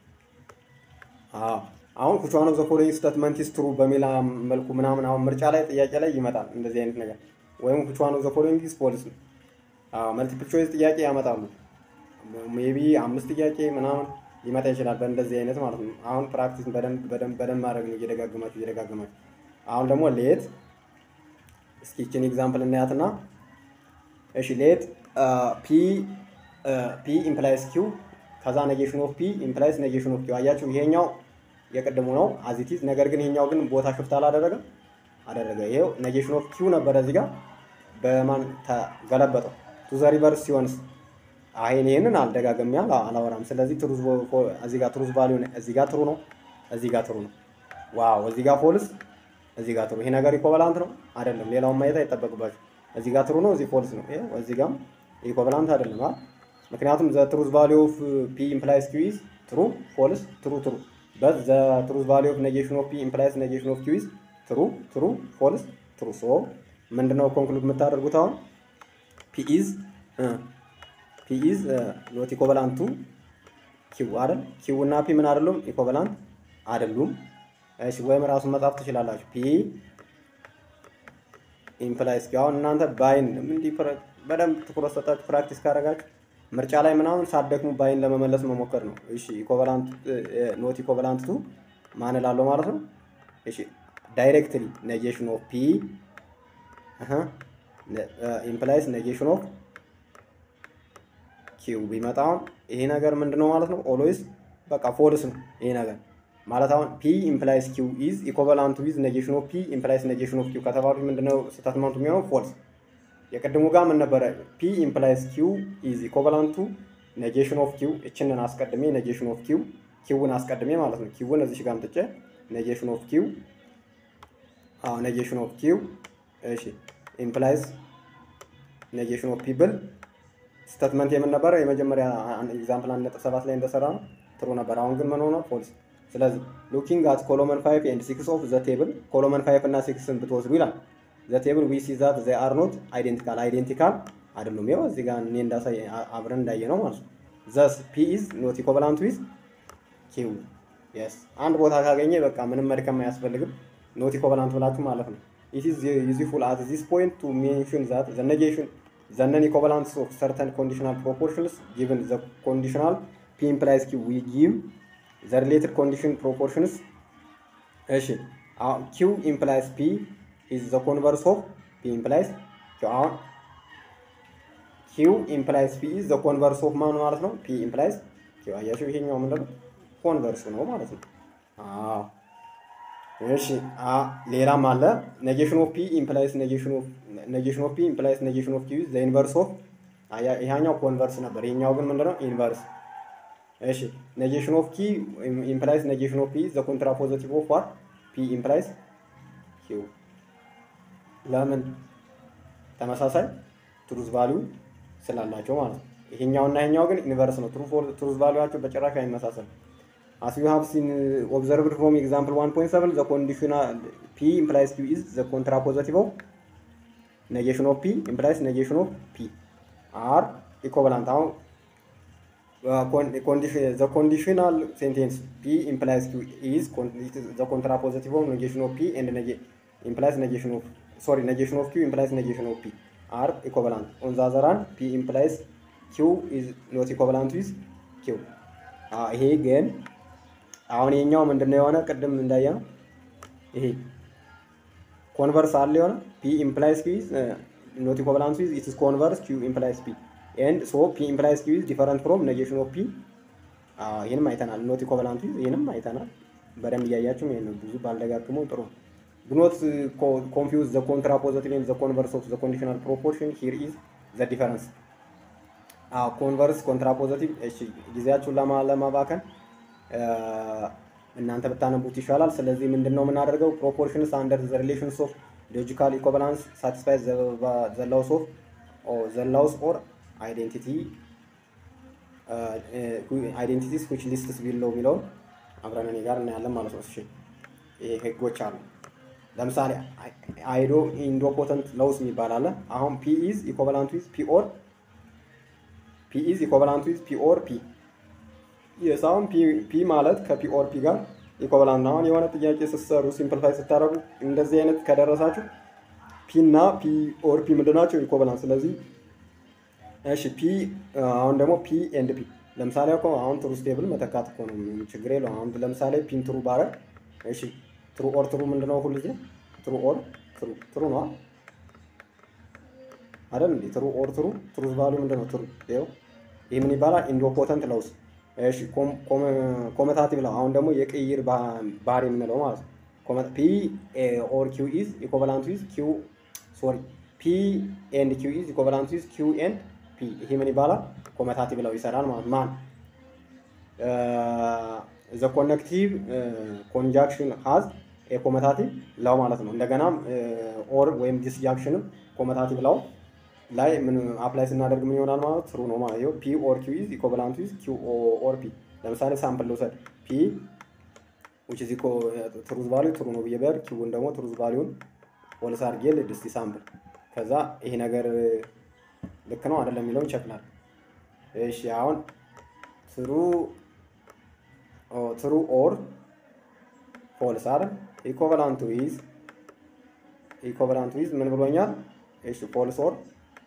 አዎ አሁን which one of the following statement is true በሚል መልኩ ምናምን አሁን ምርጫ ላይ ጥያቄ ላይ ይመጣል እንደዚህ አይነት ነገር ወይም which one of the following is false ነው። አዎ መልቲፕል ቾይስ ጥያቄ ያመጣሉ። ሜቢ አምስት ጥያቄ ምናምን ሊመጣ ይችላል በእንደዚህ አይነት ማለት ነው። አሁን ፕራክቲስ በደንብ በደንብ በደንብ ማድረግ ነው እየደጋገማችሁ እየደጋገማችሁ። አሁን ደግሞ ሌት እስኪ እቺን ኤግዛምፕል እናያትና እሺ ሌት ፒ ፒ ኢምፕላይስ ኪው ከዛ ኔጌሽን ኦፍ ፒ ኢምፕላይስ ኔጌሽን ኦፍ ኪው። አያችሁ ይሄኛው የቀድሙ ነው አዚቲዝ ነገር ግን ይሄኛው ግን ቦታ ሽፍት አላደረገም አደረገ። ይሄው ኔጌሽን ኦፍ ኪው ነበር እዚህ ጋር በማን ተገለበጠው ቱ ዘ ሪቨርስ ሲሆንስ አይን ይሄንን አልደጋገም ያለ አላወራም። ስለዚህ ትሩዝ እዚህ ጋር ትሩዝ ቫልዩ እዚህ ጋር ትሩ ነው እዚህ ጋር ትሩ ነው። ዋው እዚህ ጋር ፎልስ እዚህ ጋር ትሩ። ይሄ ነገር ኢኩቫላንት ነው አይደለም? ሌላውን ማየት አይጠበቅባችሁ። እዚህ ጋር ትሩ ነው እዚህ ፎልስ ነው። ይሄው እዚህ ጋር ኢኩቫላንት አይደለም አይደል? ምክንያቱም ዘ ትሩዝ ቫልዩ ኦፍ ፒ ኢምፕላይስ ኪው ኢዝ ትሩ ፎልስ ትሩ ትሩ but the truth value of negation of p implies negation of q is true true false true. so ምንድነው ኮንክሉድ የምታደርጉት አሁን p is uh, p is uh, not equivalent to q አይደል? q እና p ምን አይደሉም ኢኩቫላንት አይደሉም። እሺ ወይም ራሱን መጻፍ ትችላላችሁ p implies q። አሁን እናንተ ባይን ምን ዲፈረንት በደንብ ትኩረት ሰጣችሁ ፕራክቲስ ካደረጋችሁ ምርጫ ላይ ምናምን ሳትደክሙ ባይን ለመመለስ መሞከር ነው። እሺ ኢኩቫላንት ኖት ኢኩቫላንት ቱ ማን እላለሁ ማለት ነው። እሺ ዳይሬክትሊ ኔጌሽን ኦፍ ፒ አሃ ኢምፕላይስ ኔጌሽን ኦፍ ኪው ቢመጣ ይሄ ነገር ምንድነው ማለት ነው? ኦልዌይስ በቃ ፎልስ ነው ይሄ ነገር ማለት አሁን ፒ ኢምፕላይስ ኪው ኢዝ ኢኩቫላንት ዊዝ ኔጌሽን ኦፍ ፒ ኢምፕላይስ ኔጌሽን ኦፍ ኪው ከተባሉ ምንድነው ስታትመንቱ የሚሆነው? ፎልስ። የቀድሙ ጋር ምን ነበረ? ፒ ኢምፕላይስ ኪው ኢዝ ኢኩቫላንት ቱ ኔጌሽን ኦፍ ኪው። እችንን አስቀድሜ ኔጌሽን ኦፍ ኪው ኪውን አስቀድሜ ማለት ነው። ኪውን እዚህ ጋር አምጥቼ ኔጌሽን ኦፍ ኪው አዎ ኔጌሽን ኦፍ ኪው እሺ ኢምፕላይስ ኔጌሽን ኦፍ ፒ ብል ስቴትመንት የምን ነበረ? የመጀመሪያ ኤግዛምፕል አንድ ነጥብ ሰባት ላይ እንደሰራ ነው ጥሩ ነበር። አሁን ግን ምን ሆነ? ፎልስ። ስለዚህ ሉኪንግ አት ኮሎመን ፋይቭ ኤንድ ሲክስ ኦፍ ዘ ቴብል ኮሎመን ፋይቭ እና ሲክስን ብትወስዱ ይላል the table we see that they are not identical identical አይደሉም። ይኸው እዚህ ጋር እኔ እንዳሳይ አብረን እንዳየነው ማለት ነው። thus p is not equivalent with q yes አንድ ቦታ ካገኘ በቃ ምንም መድከም አያስፈልግም not equivalent ብላችሁ ማለት ነው። it is useful at this point to mention that the negation the non-equivalence of certain conditional proportions given the conditional p implies q we give the related condition proportions እሺ q implies p is the converse of p implies q. q implies p is the converse of ማን ማለት ነው? p implies q። አያችሁ ይሄኛው ምንድነው? ኮንቨርስ ነው ማለት ነው። አዎ እሺ አ ሌላም አለ negation of p implies negation of negation of p implies negation of q is the inverse of አያ ይሄኛው ኮንቨርስ ነበር። ይሄኛው ግን ምንድነው? ኢንቨርስ። እሺ negation of q implies negation of p is the contrapositive of what? p implies q። ለምን? ተመሳሳይ ትሩዝ ቫልዩ ስላላቸው ማለት ነው። ይሄኛውና ይሄኛው ግን ኢንቨርስ ነው። ትሩ ትሩዝ ቫልዩአቸው በጭራሽ አይመሳሰልም። as you have seen observed from example one point seven the conditional p implies q is the contrapositive of negation of p implies negation of p are equivalent. አሁን condition the conditional sentence p implies q is the contrapositive of negation of p and negate implies negation of sorry negation of q implies negation of p are equivalent. On the other hand p implies q is not equivalent with q. አዎ ይሄ ግን አሁን የኛው ምንድነው የሆነ ቅድም እንዳያነው ይሄ ኮንቨርስ አለ የሆነ p implies q is uh, not equivalent with it is converse q implies p and so p implies q is different from negation of p. አዎ ይሄንም አይተናል። not equivalent with ይሄንም አይተናል። በደንብ እያያችሁ ይሄን ብዙ ባልደጋግመው ጥሩ። Do not uh, confuse the contrapositive and the converse of the conditional proportion. Here is the difference. አዎ ኮንቨርስ ኮንትራፖዚቲቭ። እሺ ጊዜያችሁን ለማ ለማባከን እናንተ ብታነቡት ይሻላል። ስለዚህ ምንድነው የምናደርገው? ፕሮፖርሽንስ አንደር ዘ ሪሌሽንስ ኦፍ ሎጂካል ኢኩቫለንስ ሳቲስፋይ ዘ ላውስ ኦፍ ዘ ላውስ ኦር አይዴንቲቲ አይዴንቲቲስ which lists below የሚለውን አብረን እኔ ጋር እናያለን ማለት ነው። እሺ ይሄ ህጎች አሉ። ለምሳሌ አይዶ ኢንዶፖተንት ላውስ የሚባል አለ። አሁን p is equivalent with p or p is equivalent with p or p የሳውን p ማለት ከp or p ጋር ኢኩቫለንት ነው። አሁን የሆነ ጥያቄ ስትሰሩ ሲምፕሊፋይ ስታደርጉ እንደዚህ አይነት ከደረሳችሁ p እና p or p ምንድናቸው? ኢኩቫለንት። ስለዚህ እሺ p አሁን ደግሞ p and p ለምሳሌ እኮ አሁን ትሩ ስቴብል መተካት እኮ ነው፣ ችግር የለውም። አሁን ለምሳሌ ፒን ትሩ ባረግ እሺ ትሩ ኦር ትሩ ምንድነው? ሁሉ ጊዜ ትሩ ኦር ትሩ ትሩ ነው አይደል እንዴ? ትሩ ኦር ትሩ ትሩዝ ቫልዩ ምንድነው? ትሩ ይኸው ይሄ ምን ይባላል? ኢንዶፖተንት ላውስ። እሺ ኮመታቲቭ ላው አሁን ደግሞ የቅይር ባህሪ የምንለው ማለት ነው። ኮመት p or q is equivalent with q sorry p and q is equivalent with q and p ይሄ ምን ይባላል? ኮመታቲቭ ላው ይሰራል ማለት ማን ዘ ኮኔክቲቭ ኮንጃክሽን ሃዝ ኤ ኮመታቲቭ ላው ማለት ነው። እንደገናም ኦር ወይም ዲስጃክሽንም ኮመታቲቭ ላው ላይ ምን አፕላይ ስናደርግ ምን ይሆናል ማለት ትሩ ነው ማለት ነው። p or q is equivalent with q or p ለምሳሌ ሳምፕል ልውሰድ p which is equal truth value ትሩ ነው ብዬ በር q ደግሞ truth value ፎልስ አድርጌ ልድስቲ ሳምፕል ከዛ ይሄ ነገር ልክ ነው አይደለም የሚለውን ቼክ እናድርግ። እሺ አሁን ትሩ ኦ ትሩ ኦር ፎልስ አይደል? ኢኩቫለንት ዊዝ ኢኩቫለንት ዊዝ ምን ብሎኛል? እሺ ፎልስ ኦር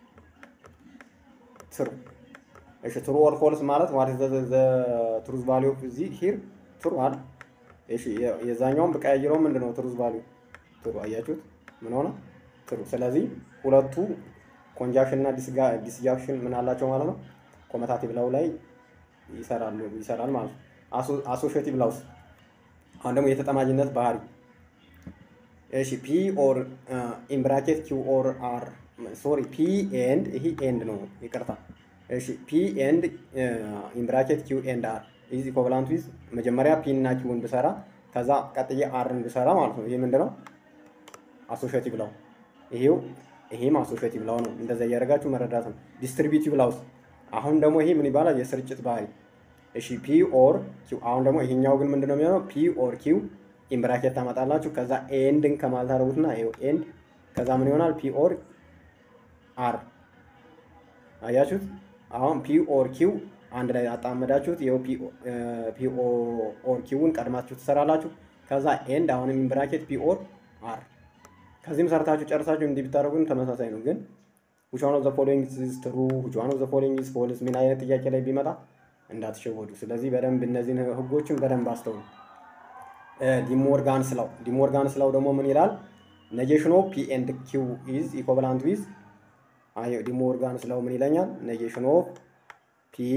ትሩ። እሺ ትሩ ኦር ፎልስ ማለት what is the the truth value of the here ትሩ አይደል? እሺ የዛኛውን በቀያየረው ምንድነው truth value ትሩ። አያችሁት ምን ሆነ? ትሩ። ስለዚህ ሁለቱ ኮንጃክሽን እና ዲስጃክሽን ምን አላቸው ማለት ነው? ኮመታቲቭ ላው ላይ ይሰራሉ ይሰራል ማለት ነው። አሶሺዬቲቭ ላውስ አሁን ደግሞ የተጠማጅነት ባህሪ እሺ p or in bracket q or r sorry p and ይሄ and ነው ይቅርታ። እሺ p and in bracket q and r is equivalent with መጀመሪያ p እና q ን ብሰራ ከዛ ቀጥዬ r ን ብሰራ ማለት ነው። ይሄ ምንድነው? አሶሺዬቲቭ ላው። ይሄው ይሄም አሶሺዬቲቭ ላው ነው። እንደዛ እያደረጋችሁ መረዳት ነው። ዲስትሪቢዩቲቭ ላውስ አሁን ደግሞ ይሄ ምን ይባላል? የስርጭት ባህሪ። እሺ p or q አሁን ደግሞ ይሄኛው ግን ምንድነው የሚሆነው? p or q ኢን ብራኬት ታመጣላችሁ ከዛ ኤንድን ከማለት አደረጉትና ይሄው ኤንድ ከዛ ምን ይሆናል? p or r አያችሁት? አሁን p or q አንድ ላይ አጣመዳችሁት። ይሄው p p or q ን ቀድማችሁ ትሰራላችሁ ከዛ ኤንድ አሁንም ኢን ብራኬት p or r ከዚህም ሰርታችሁ ጨርሳችሁ እንዲህ ብታደርጉን ተመሳሳይ ነው። ግን which one of the following is true which one of the following is false ምን አይነት ጥያቄ ላይ ቢመጣ እንዳትሸወዱ። ስለዚህ በደንብ እነዚህን ህጎችን በደንብ አስተውሉ። ዲሞርጋንስ ላው ዲሞርጋንስ ላው ደግሞ ምን ይላል? negation of p and q is equivalent with አይ ዲሞርጋንስ ላው ምን ይለኛል? negation of p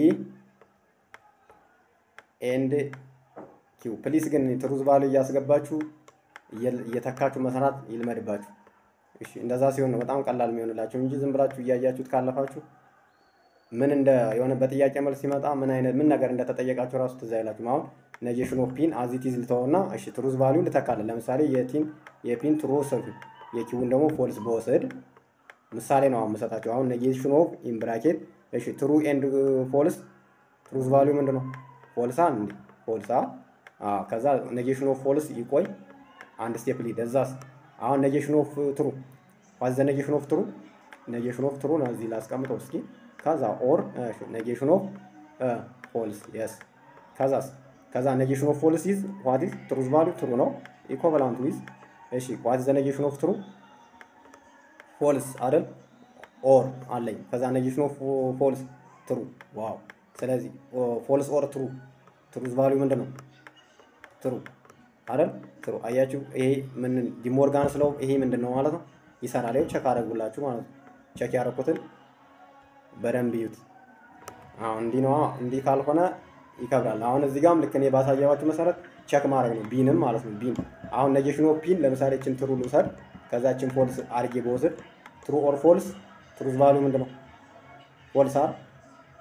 and q ፕሊስ ግን ትሩዝ ቫልዩ እያስገባችሁ እየተካችሁ መስራት ይልመድባችሁ። እሺ እንደዛ ሲሆን ነው በጣም ቀላል የሚሆንላችሁ እንጂ ዝም ብላችሁ እያያችሁት ካለፋችሁ ምን እንደ የሆነ በጥያቄ መልስ ሲመጣ ምን አይነት ምን ነገር እንደተጠየቃችሁ ራሱ ትዝ አይላችሁም። አሁን negation of p as it is ልተውና እሺ ትሩዝ ቫልዩ ልተካለን። ለምሳሌ የቲን የፒን ትሩ ወሰድኩ የኪውን ደግሞ ፎልስ በወሰድ ምሳሌ ነው አመሰጣችሁ። አሁን negation of in bracket እሺ ትሩ and ፎልስ ትሩዝ ቫልዩ ምንድነው? ፎልስ አንድ ፎልስ አ ከዛ negation of ፎልስ ይቆይ አንድ ስቴፕ ሊደዛስ አሁን negation of ትሩ ዋዝ ዘ negation of ትሩ negation of ትሩ ነው እዚህ ላስቀምጠው እስኪ ከዛ ኦር እሺ negation of ፎልስ yes ከዛስ ከዛ negation of ፎልስ is what is truth value ትሩ ነው equivalent with እሺ what is the negation of ትሩ ፎልስ አይደል ኦር አለኝ ከዛ negation of ፎልስ ትሩ ዋው። ስለዚህ ፎልስ ኦር ትሩ truth value ምንድነው? ትሩ አይደል ትሩ። አያችሁ ይሄ ምን ዲሞርጋንስ ላው ይሄ ምንድነው ማለት ነው? ይሰራል። ይሄ ቼክ አደረጉላችሁ ማለት ነው። ቼክ ያደረኩትን በደንብ ይዩት። አሁን እንዲህ ነው እንዲህ ካልሆነ ይከብዳል። አሁን እዚህ ጋርም ልክ እኔ ባሳየዋችሁ መሰረት ቼክ ማድረግ ነው ቢንም ማለት ነው። ቢን አሁን negation of ፒን ለምሳሌ እቺን ትሩ ልውሰድ ከዛችን ፎልስ አርጌ በወስድ ትሩ ኦር ፎልስ ትሩዝ ቫልዩ ምንድነው? ፎልስ አር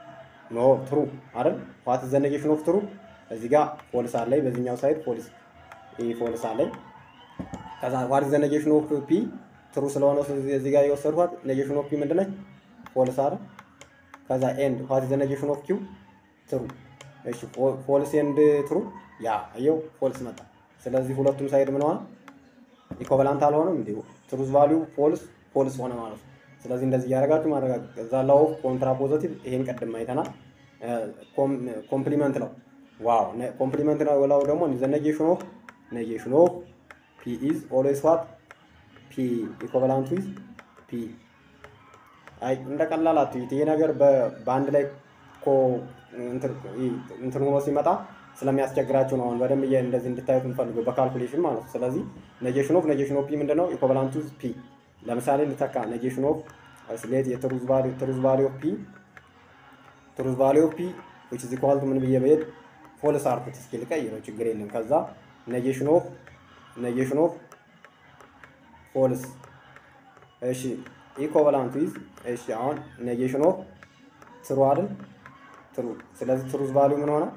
ኖ ትሩ አይደል? ዋት ዘ ኔጌሽን ኦፍ ትሩ እዚህ ጋር ፎልስ አለኝ፣ በዚህኛው ሳይድ ፎልስ ይሄ ፎልስ አለኝ። ከዛ ዋት ዘ ኔጌሽን ኦፍ ፒ ትሩ ስለሆነ እዚህ ጋር የወሰድኳት ኔጌሽን ኦፍ ፒ ምንድነች? ፎልስ አይደል? ከዛ ኤንድ ዋት ዘ ኔጌሽን ኦፍ ኪው ትሩ። እሺ ፎልስ ኤንድ ትሩ ያ አየው ፎልስ መጣ። ስለዚህ ሁለቱም ሳይድ ምን ሆነ? ኢኩቫላንት አልሆነም እንዴ? ትሩዝ ቫልዩ ፎልስ ፎልስ ሆነ ማለት ነው። ስለዚህ እንደዚህ እያደረጋችሁ ማረጋገጥ። ከዛ ላው ኮንትራ ፖዚቲቭ ይሄን ቀድም አይተናል። ኮምፕሊመንት ነው። ዋው ኮምፕሊመንት ነው። ላው ደግሞ ዘ ኔጌሽን ኦፍ ኔጌሽን ኦፍ ፒ ኢዝ ኦልዌይስ ዋት ፒ ኢኩቫላንት ዊዝ ፒ። አይ እንደቀላል አትይት። ይሄ ነገር በአንድ ላይ ኮ እንትን ሆኖ ሲመጣ ስለሚያስቸግራችሁ ነው። አሁን በደንብ እንደዚህ እንድታዩት እንፈልገው በካልኩሌሽን ማለት ነው። ስለዚህ ኔጌሽን ኦፍ ኔጌሽን ኦፍ ፒ ምንድነው? ኢኩቫላንት ዊዝ ፒ። ለምሳሌ ልተካ ኔጌሽን ኦፍ ስሌት የትሩዝ ቫልዩ ትሩዝ ቫልዩ ኦፍ ፒ ትሩዝ ቫልዩ ኦፍ ፒ which is equal to ምን ብዬ በሄድ ፎልስ አርኩት። እስኪ ልቀይረው ችግር የለም። ከዛ ኔጌሽን ኦፍ ኔጌሽን ኦፍ ፎልስ እሺ ኢኩቫላንት ዊዝ እሺ አሁን ኔጌሽን ኦፍ ትሩ አይደል? ትሩ። ስለዚህ ትሩዝ ቫልዩ ምን ሆነ?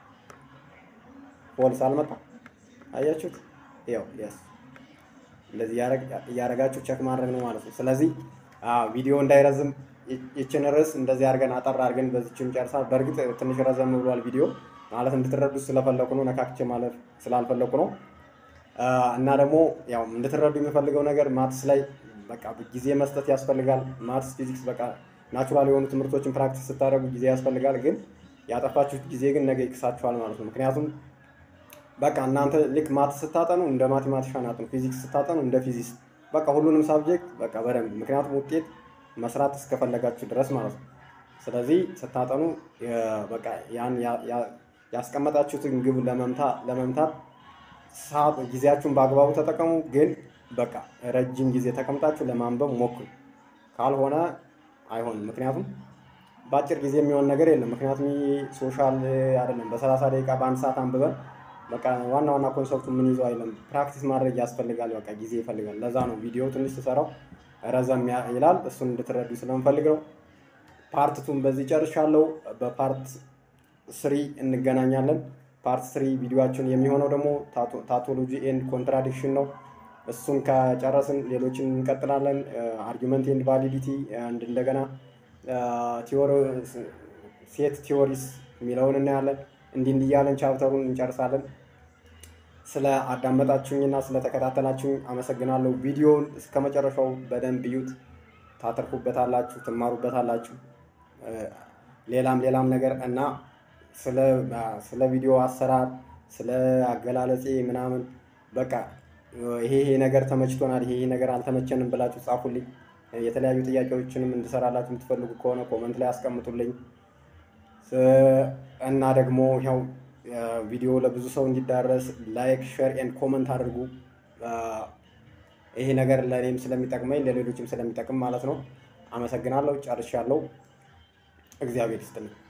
ፎልስ አልመጣ። አያችሁት? ያው yes እንደዚህ ያረጋችሁ ቼክ ማድረግ ነው ማለት ነው። ስለዚህ ቪዲዮ እንዳይረዝም ይችን ርዕስ እንደዚህ አድርገን አጠር አድርገን በዚህም ጨርሳ። በእርግጥ ትንሽ ረዘም ብሏል ቪዲዮ ማለት እንድትረዱ ስለፈለኩ ነው፣ ነካክቼ ማለት ስላልፈለኩ ነው። እና ደግሞ ያው እንድትረዱ የሚፈልገው ነገር ማትስ ላይ በቃ ጊዜ መስጠት ያስፈልጋል። ማትስ ፊዚክስ በቃ ናቹራል የሆኑ ትምህርቶችን ፕራክቲስ ስታደርጉ ጊዜ ያስፈልጋል። ግን ያጠፋችሁት ጊዜ ግን ነገ ይክሳችኋል ማለት ነው። ምክንያቱም በቃ እናንተ ልክ ማትስ ስታጠኑ እንደ ማቴማቲሻን አጥኑ፣ ፊዚክስ ስታጠኑ እንደ ፊዚክስ በቃ ሁሉንም ሳብጀክት በቃ በደንብ ምክንያቱም ውጤት መስራት እስከፈለጋችሁ ድረስ ማለት ነው። ስለዚህ ስታጠኑ በቃ ያን ያስቀመጣችሁትን ግብ ለመምታት ለመምታት ሰዓት ጊዜያችሁን በአግባቡ ተጠቀሙ። ግን በቃ ረጅም ጊዜ ተቀምጣችሁ ለማንበብ ሞክሩ። ካልሆነ አይሆንም። ምክንያቱም በአጭር ጊዜ የሚሆን ነገር የለም። ምክንያቱም ሶሻል አይደለም በሰላሳ ደቂቃ በአንድ ሰዓት አንብበን በቃ ዋና ዋና ኮንሰፕቱ ምን ይዘው አይደለም። ፕራክቲስ ማድረግ ያስፈልጋል። በቃ ጊዜ ይፈልጋል። ለዛ ነው ቪዲዮ ትንሽ ተሰራው ረዘም ይላል። እሱን እንድትረዱ ስለምፈልግ ነው። ፓርት ቱን በዚህ ጨርሻለሁ። በፓርት ስሪ እንገናኛለን። ፓርት ስሪ ቪዲዮአችን የሚሆነው ደግሞ ታቶሎጂ ኤንድ ኮንትራዲክሽን ነው። እሱን ከጨረስን ሌሎችን እንቀጥላለን። አርጊመንት ኤንድ ቫሊዲቲ አንድ እንደገና ቲዮሪ ሴት ቲዮሪስ የሚለውን እናያለን። እንዲህ እንዲህ እያለን ቻፕተሩን እንጨርሳለን። ስለ አዳመጣችሁኝና ስለ ተከታተላችሁኝ አመሰግናለሁ። ቪዲዮውን እስከመጨረሻው በደንብ እዩት። ታተርፉበታላችሁ፣ ትማሩበታላችሁ። ሌላም ሌላም ነገር እና ስለ ስለ ቪዲዮ አሰራር ስለ አገላለጼ ምናምን በቃ ይሄ ይሄ ነገር ተመችቶናል፣ ይሄ ይሄ ነገር አልተመቸንም ብላችሁ ጻፉልኝ። የተለያዩ ጥያቄዎችንም እንድሰራላችሁ የምትፈልጉ ከሆነ ኮመንት ላይ አስቀምጡልኝ። እና ደግሞ ያው ቪዲዮ ለብዙ ሰው እንዲዳረስ ላይክ ሼር ኤንድ ኮመንት አድርጉ። ይሄ ነገር ለኔም ስለሚጠቅመኝ ለሌሎችም ስለሚጠቅም ማለት ነው። አመሰግናለሁ። ጨርሻለሁ። እግዚአብሔር ይስጥልኝ።